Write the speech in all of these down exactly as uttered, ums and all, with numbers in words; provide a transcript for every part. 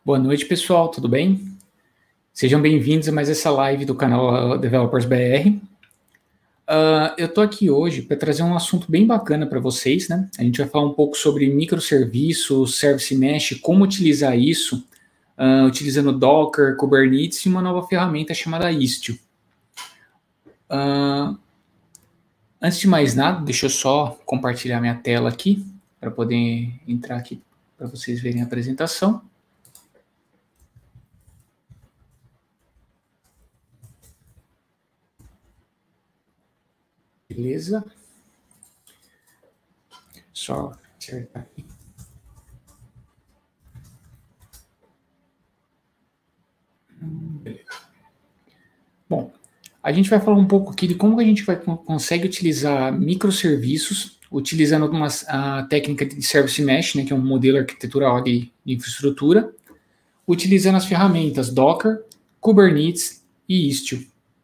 Boa noite, pessoal, tudo bem? Sejam bem-vindos a mais essa live do canal Developers B R. Uh, eu estou aqui hoje para trazer um assunto bem bacana para vocês, né? A gente vai falar um pouco sobre microserviços, Service Mesh, como utilizar isso, uh, utilizando Docker, Kubernetes e uma nova ferramenta chamada Istio. Uh, antes de mais nada, deixa eu só compartilhar minha tela aqui, para poder entrar aqui para vocês verem a apresentação. Beleza. Só acertar aqui. Beleza. Bom, a gente vai falar um pouco aqui de como a gente vai, consegue utilizar microserviços, utilizando uma a técnica de Service Mesh, né, que é um modelo arquitetural de, de infraestrutura, utilizando as ferramentas Docker, Kubernetes e Istio.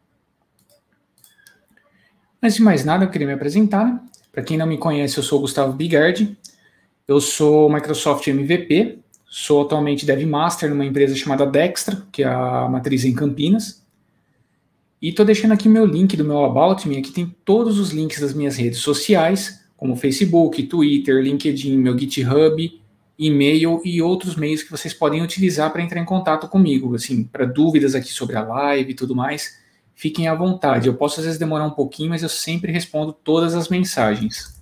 Antes de mais nada, eu queria me apresentar, né? Para quem não me conhece, eu sou o Gustavo Bigardi, eu sou Microsoft M V P, sou atualmente Dev Master numa empresa chamada Dextra, que é a matriz em Campinas, e estou deixando aqui meu link do meu About Me, aqui tem todos os links das minhas redes sociais, como Facebook, Twitter, LinkedIn, meu GitHub, e-mail e outros meios que vocês podem utilizar para entrar em contato comigo, assim, para dúvidas aqui sobre a live e tudo mais. Fiquem à vontade, eu posso às vezes demorar um pouquinho, mas eu sempre respondo todas as mensagens.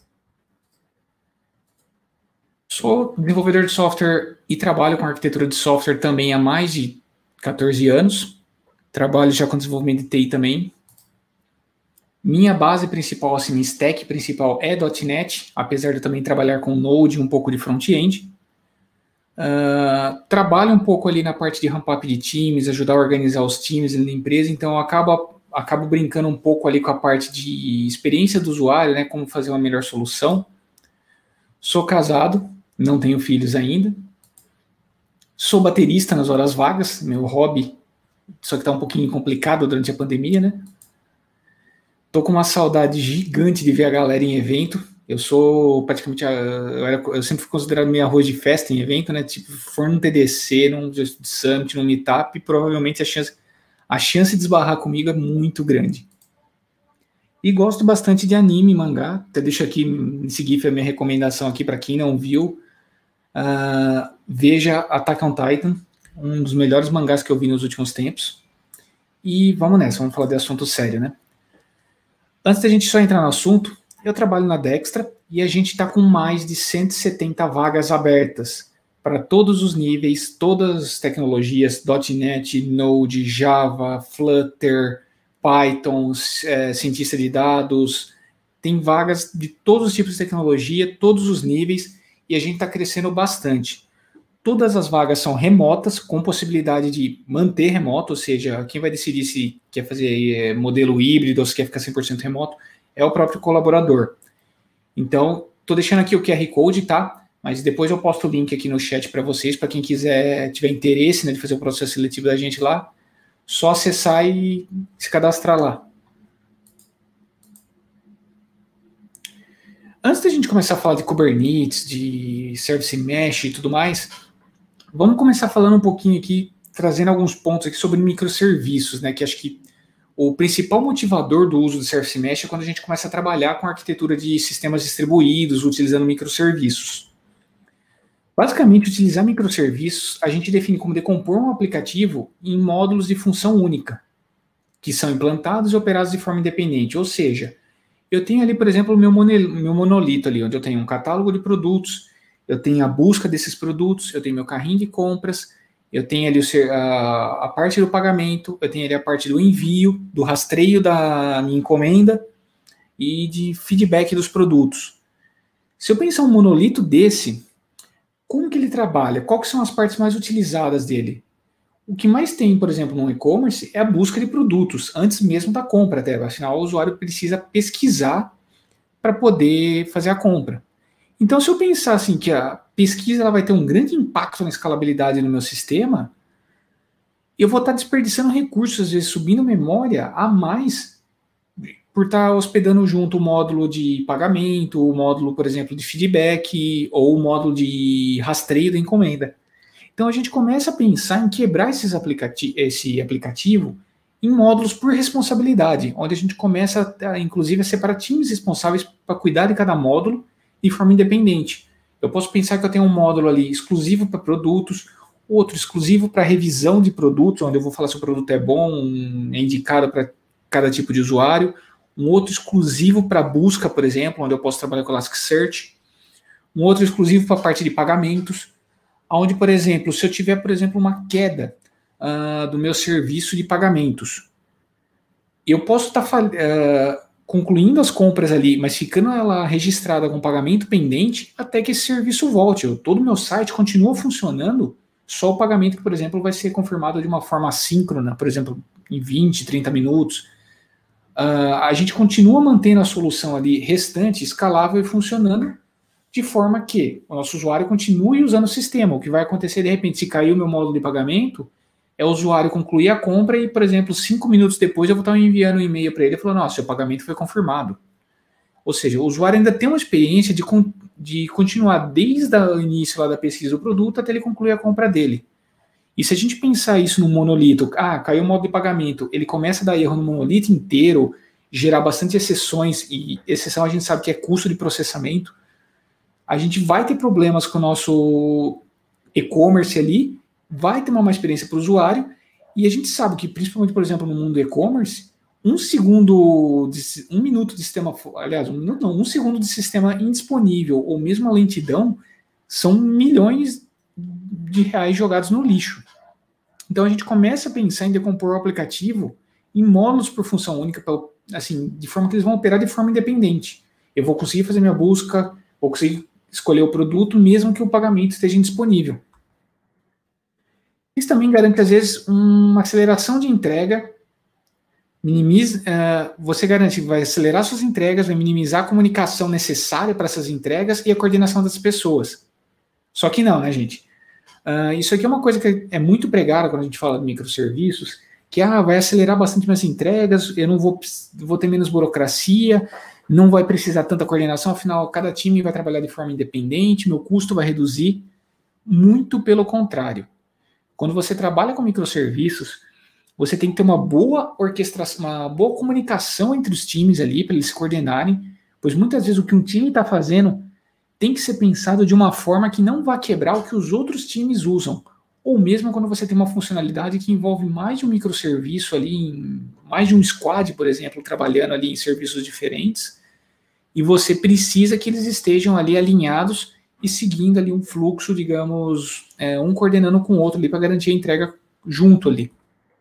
Sou desenvolvedor de software e trabalho com arquitetura de software também há mais de quatorze anos. Trabalho já com desenvolvimento de T I também. Minha base principal, assim, minha stack principal é .NET, apesar de eu também trabalhar com Node e um pouco de front-end. Uh, trabalho um pouco ali na parte de ramp-up de times, ajudar a organizar os times na empresa, então eu acabo, acabo brincando um pouco ali com a parte de experiência do usuário, né, como fazer uma melhor solução. Sou casado, não tenho filhos ainda. Sou baterista nas horas vagas, meu hobby, só que está um pouquinho complicado durante a pandemia, né? Tô com uma saudade gigante de ver a galera em evento. Eu sou praticamente, eu, era, eu sempre fui considerado meio arroz de festa em evento, né? Tipo, for num T D C, num Summit, num Meetup, provavelmente a chance, a chance de esbarrar comigo é muito grande. E gosto bastante de anime, mangá. Até deixo aqui, nesse GIF, a minha recomendação aqui para quem não viu. Uh, veja Attack on Titan, um dos melhores mangás que eu vi nos últimos tempos. E vamos nessa, vamos falar de assunto sério, né? Antes da gente só entrar no assunto, eu trabalho na Dextra e a gente está com mais de cento e setenta vagas abertas para todos os níveis, todas as tecnologias, .NET, Node, Java, Flutter, Python, é, cientista de dados. Tem vagas de todos os tipos de tecnologia, todos os níveis, e a gente está crescendo bastante. Todas as vagas são remotas, com possibilidade de manter remoto, ou seja, quem vai decidir se quer fazer é, modelo híbrido ou se quer ficar cem por cento remoto é o próprio colaborador. Então, estou deixando aqui o Q R Code, tá? Mas depois eu posto o link aqui no chat para vocês, para quem quiser, tiver interesse, né, de fazer o processo seletivo da gente lá, só acessar e se cadastrar lá. Antes da gente começar a falar de Kubernetes, de Service Mesh e tudo mais, vamos começar falando um pouquinho aqui, trazendo alguns pontos aqui sobre microserviços, né, que acho que o principal motivador do uso do Service Mesh é quando a gente começa a trabalhar com a arquitetura de sistemas distribuídos, utilizando microserviços. Basicamente, utilizar microserviços, a gente define como decompor um aplicativo em módulos de função única, que são implantados e operados de forma independente. Ou seja, eu tenho ali, por exemplo, o meu, meu monolito ali, onde eu tenho um catálogo de produtos, eu tenho a busca desses produtos, eu tenho meu carrinho de compras, eu tenho ali o, a, a parte do pagamento, eu tenho ali a parte do envio, do rastreio da minha encomenda e de feedback dos produtos. Se eu pensar um monolito desse, como que ele trabalha? Quais são as partes mais utilizadas dele? O que mais tem, por exemplo, no e-commerce é a busca de produtos, antes mesmo da compra até. Afinal, o usuário precisa pesquisar para poder fazer a compra. Então, se eu pensar assim que a pesquisa ela vai ter um grande impacto na escalabilidade no meu sistema, eu vou estar desperdiçando recursos, às vezes subindo memória a mais, por estar hospedando junto o módulo de pagamento, o módulo, por exemplo, de feedback, ou o módulo de rastreio da encomenda. Então a gente começa a pensar em quebrar esses aplicati esse aplicativo em módulos por responsabilidade, onde a gente começa, a, inclusive, a separar times responsáveis para cuidar de cada módulo de forma independente. Eu posso pensar que eu tenho um módulo ali exclusivo para produtos, outro exclusivo para revisão de produtos, onde eu vou falar se o produto é bom, é indicado para cada tipo de usuário, um outro exclusivo para busca, por exemplo, onde eu posso trabalhar com Elasticsearch, um outro exclusivo para a parte de pagamentos, onde, por exemplo, se eu tiver, por exemplo, uma queda uh, do meu serviço de pagamentos, eu posso estar tá, uh, concluindo as compras ali, mas ficando ela registrada com pagamento pendente até que esse serviço volte. Eu, todo o meu site continua funcionando, só o pagamento, por exemplo, vai ser confirmado de uma forma assíncrona, por exemplo, em vinte, trinta minutos. Uh, a gente continua mantendo a solução ali restante, escalável e funcionando, de forma que o nosso usuário continue usando o sistema. O que vai acontecer, de repente, se cair o meu módulo de pagamento, é o usuário concluir a compra e, por exemplo, cinco minutos depois eu vou estar enviando um e-mail para ele falando, nossa, seu pagamento foi confirmado. Ou seja, o usuário ainda tem uma experiência de, de continuar desde o início lá da pesquisa do produto até ele concluir a compra dele. E se a gente pensar isso no monolito, ah, caiu o módulo de pagamento, ele começa a dar erro no monolito inteiro, gerar bastante exceções, e exceção a gente sabe que é custo de processamento, a gente vai ter problemas com o nosso e-commerce ali, vai ter uma má experiência para o usuário, e a gente sabe que, principalmente, por exemplo, no mundo do e-commerce, um segundo, de, um minuto de sistema, aliás, um minuto não, um segundo de sistema indisponível, ou mesmo a lentidão, são milhões de reais jogados no lixo. Então a gente começa a pensar em decompor o aplicativo em módulos por função única, assim, de forma que eles vão operar de forma independente. Eu vou conseguir fazer minha busca, vou conseguir escolher o produto, mesmo que o pagamento esteja indisponível. Isso também garante, às vezes, uma aceleração de entrega, minimiza, uh, você garante que vai acelerar suas entregas, vai minimizar a comunicação necessária para essas entregas e a coordenação das pessoas. Só que não, né, gente? Uh, isso aqui é uma coisa que é muito pregada quando a gente fala de microserviços, que ah, vai acelerar bastante minhas entregas, eu não vou, vou ter menos burocracia, não vai precisar tanta coordenação, afinal, cada time vai trabalhar de forma independente, meu custo vai reduzir. Muito pelo contrário. Quando você trabalha com microserviços, você tem que ter uma boa orquestração, uma boa comunicação entre os times ali, para eles se coordenarem, pois muitas vezes o que um time está fazendo tem que ser pensado de uma forma que não vá quebrar o que os outros times usam. Ou mesmo quando você tem uma funcionalidade que envolve mais de um microserviço ali, em, mais de um squad, por exemplo, trabalhando ali em serviços diferentes, e você precisa que eles estejam ali alinhados e seguindo ali um fluxo, digamos, é, um coordenando com o outro ali para garantir a entrega junto ali.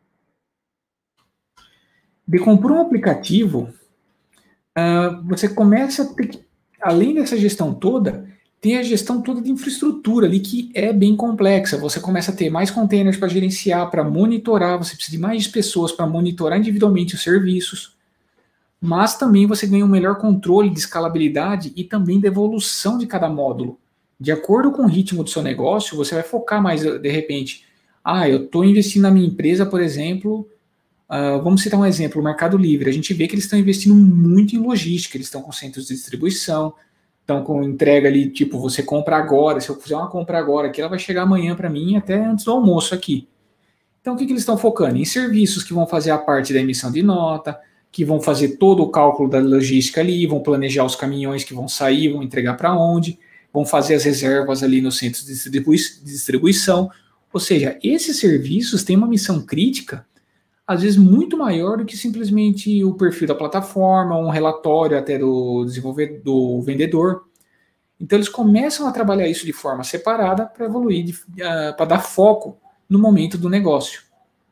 Decompor um aplicativo, uh, você começa a ter que, além dessa gestão toda, tem a gestão toda de infraestrutura ali, que é bem complexa. Você começa a ter mais containers para gerenciar, para monitorar, você precisa de mais pessoas para monitorar individualmente os serviços, mas também você ganha um melhor controle de escalabilidade e também da evolução de cada módulo. De acordo com o ritmo do seu negócio, você vai focar mais, de repente, ah, eu estou investindo na minha empresa, por exemplo, uh, vamos citar um exemplo, o Mercado Livre. A gente vê que eles estão investindo muito em logística, eles estão com centros de distribuição, estão com entrega ali, tipo, você compra agora, se eu fizer uma compra agora aqui, ela vai chegar amanhã para mim até antes do almoço aqui. Então, o que, que eles estão focando? Em serviços que vão fazer a parte da emissão de nota, que vão fazer todo o cálculo da logística ali, vão planejar os caminhões que vão sair, vão entregar para onde, vão fazer as reservas ali nos centros de distribuição. Ou seja, esses serviços têm uma missão crítica, às vezes muito maior do que simplesmente o perfil da plataforma, um relatório até do desenvolvedor, do vendedor. Então eles começam a trabalhar isso de forma separada para evoluir, uh, para dar foco no momento do negócio.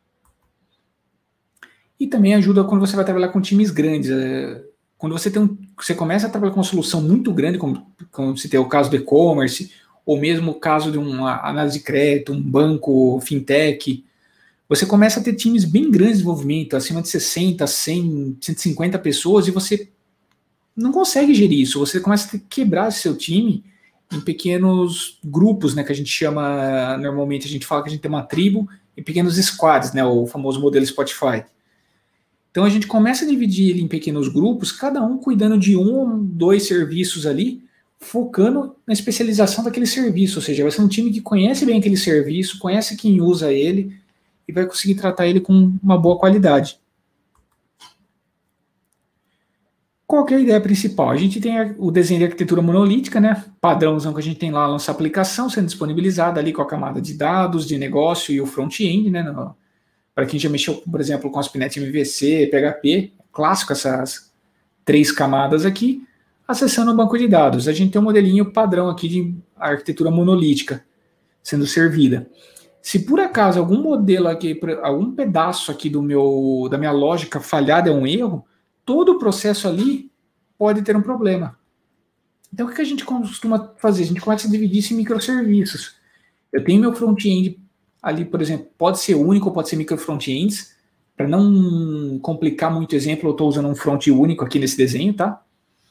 E também ajuda quando você vai trabalhar com times grandes. Uh, quando você, tem um, você começa a trabalhar com uma solução muito grande, como, como se tem o caso do e-commerce, ou mesmo o caso de uma análise de crédito, um banco, fintech, você começa a ter times bem grandes de desenvolvimento, acima de sessenta, cem, cento e cinquenta pessoas, e você não consegue gerir isso. Você começa a quebrar seu time em pequenos grupos, né, que a gente chama, normalmente a gente fala que a gente tem uma tribo, e pequenos squads, né, o famoso modelo Spotify. Então a gente começa a dividir ele em pequenos grupos, cada um cuidando de um ou dois serviços ali, focando na especialização daquele serviço, ou seja, vai ser um time que conhece bem aquele serviço, conhece quem usa ele e vai conseguir tratar ele com uma boa qualidade. Qual que é a ideia principal? A gente tem o desenho de arquitetura monolítica, né? Padrãozão que a gente tem lá na nossa aplicação sendo disponibilizada ali com a camada de dados, de negócio e o front-end, né? Para quem já mexeu, por exemplo, com ASP.NET M V C, P H P, clássico essas três camadas aqui, acessando o banco de dados. A gente tem um modelinho padrão aqui de arquitetura monolítica sendo servida. Se por acaso algum modelo aqui, algum pedaço aqui do meu, da minha lógica falhar é um erro, todo o processo ali pode ter um problema. Então, o que a gente costuma fazer? A gente começa a dividir isso em microserviços. Eu tenho meu front-end ali, por exemplo, pode ser único ou pode ser micro front-ends. Para não complicar muito o exemplo, eu estou usando um front único aqui nesse desenho, tá?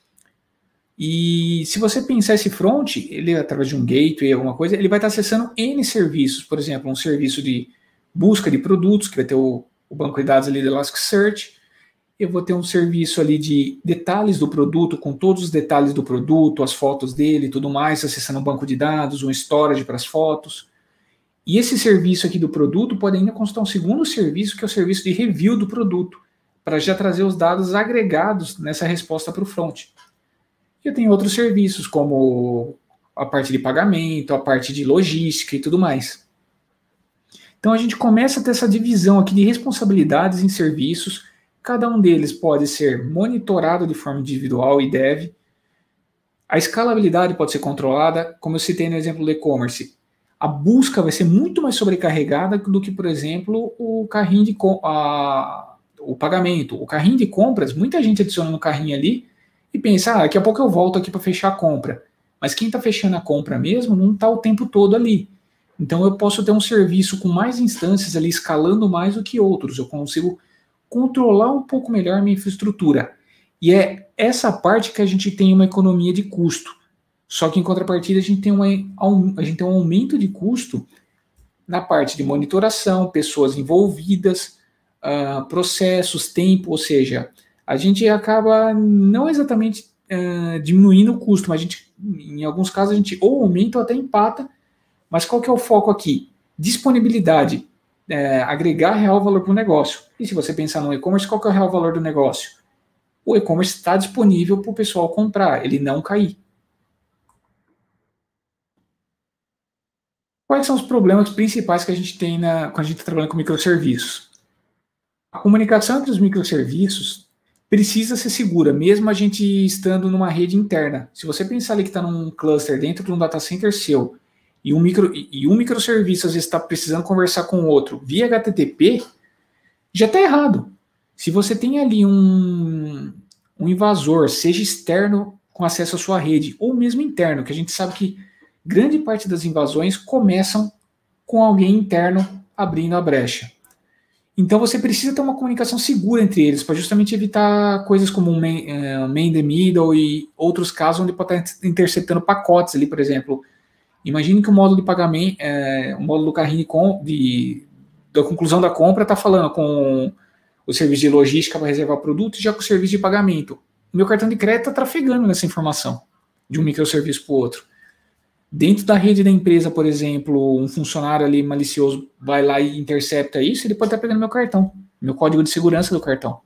E se você pensar esse front, ele através de um gateway, alguma coisa, ele vai estar acessando N serviços. Por exemplo, um serviço de busca de produtos, que vai ter o, o banco de dados ali do Elasticsearch. Eu vou ter um serviço ali de detalhes do produto, com todos os detalhes do produto, as fotos dele e tudo mais, acessando um banco de dados, um storage para as fotos. E esse serviço aqui do produto pode ainda constar um segundo serviço, que é o serviço de review do produto, para já trazer os dados agregados nessa resposta para o front. E eu tenho outros serviços, como a parte de pagamento, a parte de logística e tudo mais. Então a gente começa a ter essa divisão aqui de responsabilidades em serviços. Cada um deles pode ser monitorado de forma individual e deve. A escalabilidade pode ser controlada, como eu citei no exemplo do e-commerce. A busca vai ser muito mais sobrecarregada do que, por exemplo, o carrinho de a, o pagamento. O carrinho de compras, muita gente adiciona no carrinho ali e pensa, ah, daqui a pouco eu volto aqui para fechar a compra. Mas quem está fechando a compra mesmo não está o tempo todo ali. Então eu posso ter um serviço com mais instâncias ali, escalando mais do que outros. Eu consigo controlar um pouco melhor a minha infraestrutura. E é essa parte que a gente tem uma economia de custo. Só que em contrapartida a gente tem, uma, a gente tem um aumento de custo na parte de monitoração, pessoas envolvidas, uh, processos, tempo, ou seja, a gente acaba não exatamente uh, diminuindo o custo, mas a gente, em alguns casos a gente ou aumenta ou até empata, mas qual que é o foco aqui? Disponibilidade. É, agregar real valor para o negócio. E se você pensar no e-commerce, qual que é o real valor do negócio? O e-commerce está disponível para o pessoal comprar, ele não cair. Quais são os problemas principais que a gente tem na, quando a gente está trabalhando com microserviços? A comunicação entre os microserviços precisa ser segura, mesmo a gente estando numa rede interna. Se você pensar ali que está num cluster dentro de um data center seu, e um, micro, e um microserviço às vezes está precisando conversar com o outro via H T T P, já está errado. Se você tem ali um, um invasor, seja externo com acesso à sua rede, ou mesmo interno, que a gente sabe que grande parte das invasões começam com alguém interno abrindo a brecha. Então você precisa ter uma comunicação segura entre eles, para justamente evitar coisas como um main, uh, main the middle e outros casos onde pode estar interceptando pacotes ali, por exemplo. Imagine que o módulo de pagamento, é, o módulo do carrinho de, de, da conclusão da compra está falando com o serviço de logística para reservar produto e já com o serviço de pagamento. O meu cartão de crédito está trafegando nessa informação de um microserviço para o outro. Dentro da rede da empresa, por exemplo, um funcionário ali malicioso vai lá e intercepta isso, ele pode estar pegando meu cartão, meu código de segurança do cartão.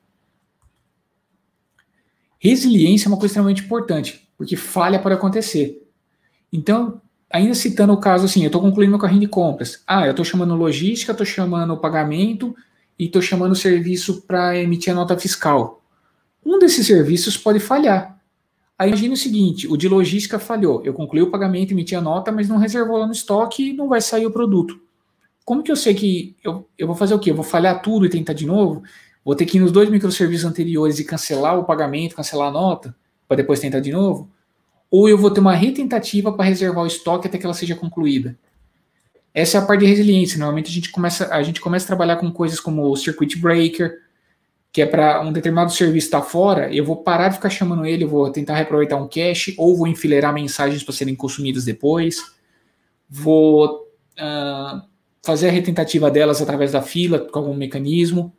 Resiliência é uma coisa extremamente importante, porque falha pode acontecer. Então, ainda citando o caso assim, eu estou concluindo meu carrinho de compras. Ah, eu estou chamando logística, estou chamando pagamento e estou chamando serviço para emitir a nota fiscal. Um desses serviços pode falhar. Aí imagine o seguinte, o de logística falhou. Eu concluí o pagamento, emiti a nota, mas não reservou lá no estoque e não vai sair o produto. Como que eu sei que eu, eu vou fazer o quê? Eu vou falhar tudo e tentar de novo? Vou ter que ir nos dois microserviços anteriores e cancelar o pagamento, cancelar a nota, para depois tentar de novo? Ou eu vou ter uma retentativa para reservar o estoque até que ela seja concluída? Essa é a parte de resiliência. Normalmente a gente começa, a gente começa a trabalhar com coisas como o circuit breaker, que é para um determinado serviço estar fora, eu vou parar de ficar chamando ele, eu vou tentar reaproveitar um cache, ou vou enfileirar mensagens para serem consumidas depois, vou uh, fazer a retentativa delas através da fila, com algum mecanismo,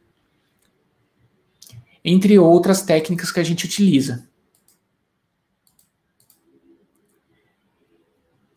entre outras técnicas que a gente utiliza.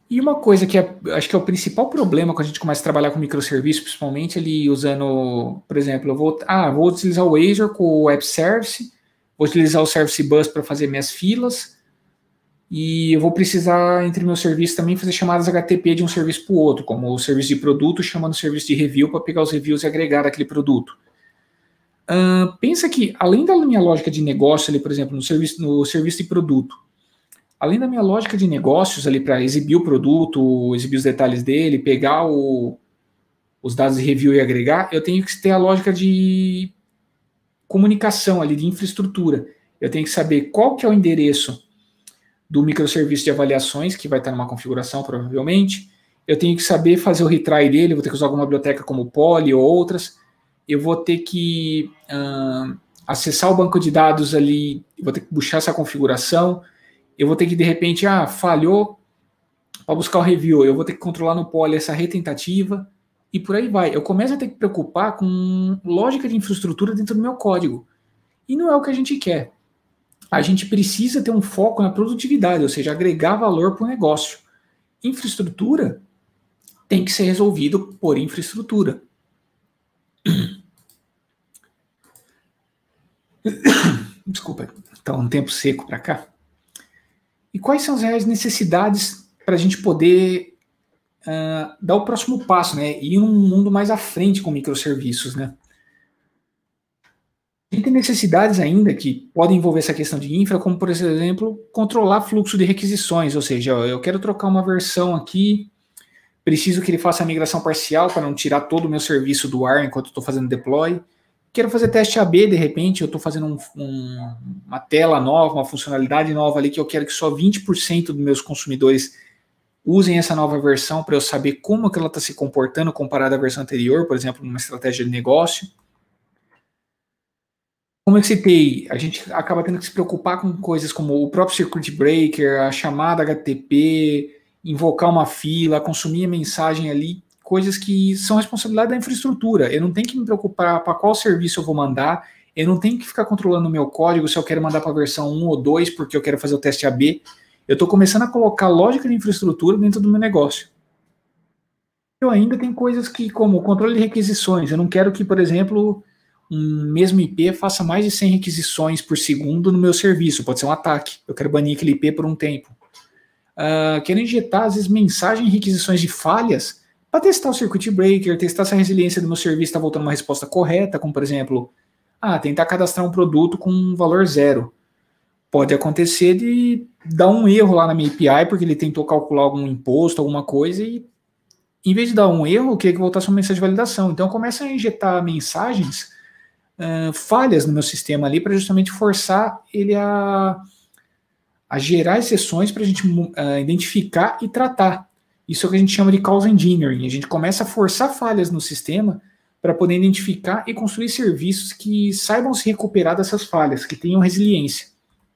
E uma coisa que é, acho que é o principal problema quando a gente começa a trabalhar com microserviços, principalmente ele usando, por exemplo, eu vou, ah, vou utilizar o Azure com o Web Service, vou utilizar o Service Bus para fazer minhas filas, e eu vou precisar, entre meus serviços, também fazer chamadas H T T P de um serviço para o outro, como o serviço de produto chamando o serviço de review para pegar os reviews e agregar aquele produto. Uh, pensa que, além da minha lógica de negócio, ali, por exemplo, no serviço, no serviço de produto, além da minha lógica de negócios ali para exibir o produto, exibir os detalhes dele, pegar o, os dados de review e agregar, eu tenho que ter a lógica de comunicação ali, de infraestrutura. Eu tenho que saber qual que é o endereço do microserviço de avaliações, que vai estar numa configuração, provavelmente. Eu tenho que saber fazer o retry dele, vou ter que usar alguma biblioteca como Poly ou outras. Eu vou ter que uh, acessar o banco de dados ali, vou ter que puxar essa configuração. Eu vou ter que, de repente, ah, falhou para buscar o review. Eu vou ter que controlar no Poly essa retentativa e por aí vai. Eu começo a ter que preocupar com lógica de infraestrutura dentro do meu código. E não é o que a gente quer. A gente precisa ter um foco na produtividade, ou seja, agregar valor para o negócio. Infraestrutura tem que ser resolvido por infraestrutura. Desculpa, está um tempo seco para cá. E quais são as reais necessidades para a gente poder uh, dar o próximo passo, né? Ir num mundo mais à frente com microserviços, né? A gente tem necessidades ainda que podem envolver essa questão de infra, como, por exemplo, controlar fluxo de requisições, ou seja, eu quero trocar uma versão aqui, preciso que ele faça a migração parcial para não tirar todo o meu serviço do ar enquanto estou fazendo deploy. Quero fazer teste A B, de repente, eu estou fazendo um, um, uma tela nova, uma funcionalidade nova ali, que eu quero que só vinte por cento dos meus consumidores usem essa nova versão para eu saber como que ela está se comportando comparada à versão anterior, por exemplo, numa estratégia de negócio. Como eu citei, a gente acaba tendo que se preocupar com coisas como o próprio circuit breaker, a chamada H T T P, invocar uma fila, consumir a mensagem ali, coisas que são responsabilidade da infraestrutura. Eu não tenho que me preocupar para qual serviço eu vou mandar, eu não tenho que ficar controlando o meu código se eu quero mandar para a versão um ou dois porque eu quero fazer o teste A B. Eu estou começando a colocar lógica de infraestrutura dentro do meu negócio. Eu ainda tenho coisas que, como o controle de requisições, eu não quero que, por exemplo, um mesmo I P faça mais de cem requisições por segundo no meu serviço, pode ser um ataque, eu quero banir aquele I P por um tempo. Uh, quero injetar, às vezes, mensagem em requisições de falhas para testar o circuit breaker, testar se a resiliência do meu serviço está voltando uma resposta correta, como, por exemplo, ah, tentar cadastrar um produto com um valor zero. Pode acontecer de dar um erro lá na minha A P I, porque ele tentou calcular algum imposto, alguma coisa, e em vez de dar um erro, eu queria que voltasse uma mensagem de validação. Então, eu começo a injetar mensagens, uh, falhas no meu sistema ali, para justamente forçar ele a, a gerar exceções para a gente uh, identificar e tratar. Isso é o que a gente chama de cause engineering. A gente começa a forçar falhas no sistema para poder identificar e construir serviços que saibam se recuperar dessas falhas, que tenham resiliência.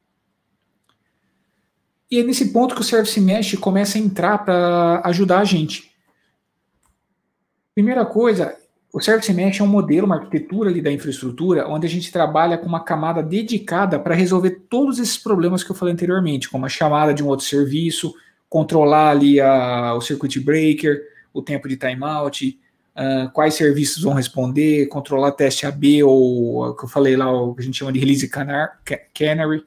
E é nesse ponto que o Service Mesh começa a entrar para ajudar a gente. Primeira coisa, o Service Mesh é um modelo, uma arquitetura ali da infraestrutura, onde a gente trabalha com uma camada dedicada para resolver todos esses problemas que eu falei anteriormente, como a chamada de um outro serviço, controlar ali a, o circuit breaker, o tempo de timeout, uh, quais serviços vão responder, controlar teste A B ou o que eu falei lá, o que a gente chama de release canary.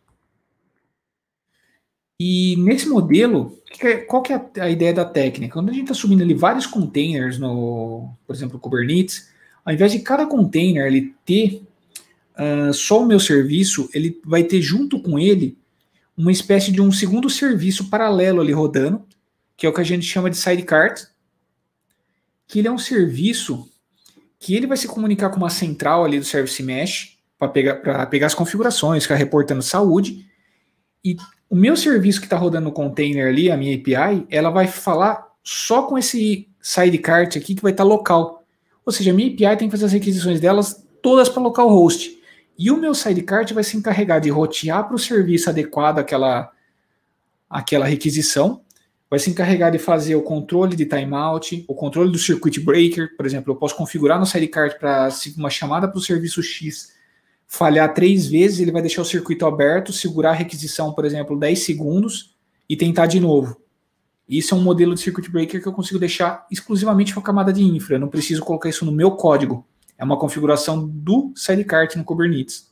E nesse modelo, qual que é a ideia da técnica? Quando a gente está subindo ali vários containers, no, por exemplo, o Kubernetes, ao invés de cada container ele ter uh, só o meu serviço, ele vai ter junto com ele uma espécie de um segundo serviço paralelo ali rodando, que é o que a gente chama de sidecar, que ele é um serviço que ele vai se comunicar com uma central ali do Service Mesh para pegar, para pegar as configurações, ficar reportando saúde, e o meu serviço que está rodando no container ali, a minha A P I, ela vai falar só com esse sidecar aqui que vai estar tá local. Ou seja, a minha A P I tem que fazer as requisições delas todas para localhost. E o meu sidecar vai se encarregar de rotear para o serviço adequado àquela, àquela requisição, vai se encarregar de fazer o controle de timeout, o controle do circuit breaker, por exemplo, eu posso configurar no sidecar para se uma chamada para o serviço X falhar três vezes, ele vai deixar o circuito aberto, segurar a requisição, por exemplo, dez segundos e tentar de novo. Isso é um modelo de circuit breaker que eu consigo deixar exclusivamente com a camada de infra. Eu não preciso colocar isso no meu código. É uma configuração do Sidecart no Kubernetes.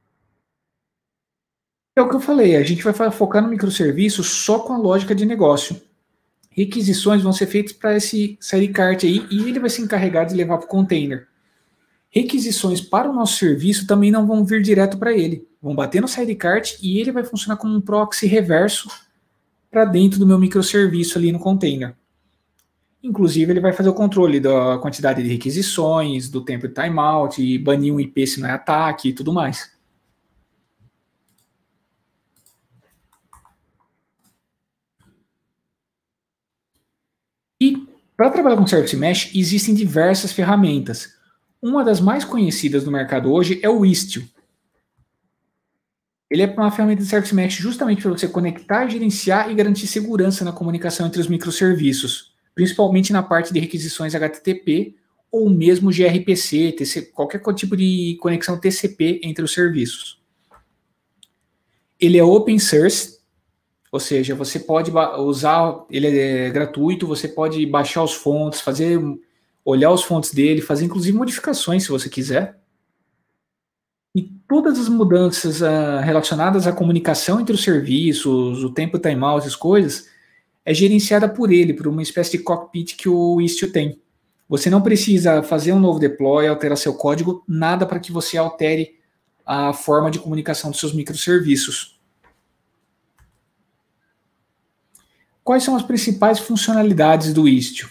É o que eu falei, a gente vai focar no microserviço só com a lógica de negócio. Requisições vão ser feitas para esse Sidecart aí e ele vai se encarregar de levar para o container. Requisições para o nosso serviço também não vão vir direto para ele. Vão bater no Sidecart e ele vai funcionar como um proxy reverso para dentro do meu microserviço ali no container. Inclusive, ele vai fazer o controle da quantidade de requisições, do tempo de timeout, e banir um I P se não é ataque e tudo mais. E para trabalhar com Service Mesh, existem diversas ferramentas. Uma das mais conhecidas no mercado hoje é o Istio. Ele é uma ferramenta de Service Mesh justamente para você conectar, gerenciar e garantir segurança na comunicação entre os microserviços, principalmente na parte de requisições H T T P ou mesmo gRPC, T C, qualquer tipo de conexão T C P entre os serviços. Ele é open source, ou seja, você pode usar, ele é gratuito, você pode baixar os fontes, fazer, olhar os fontes dele, fazer inclusive modificações se você quiser. E todas as mudanças uh, relacionadas à comunicação entre os serviços, o tempo timeout, as coisas, é gerenciada por ele, por uma espécie de cockpit que o Istio tem. Você não precisa fazer um novo deploy, alterar seu código, nada para que você altere a forma de comunicação dos seus microserviços. Quais são as principais funcionalidades do Istio?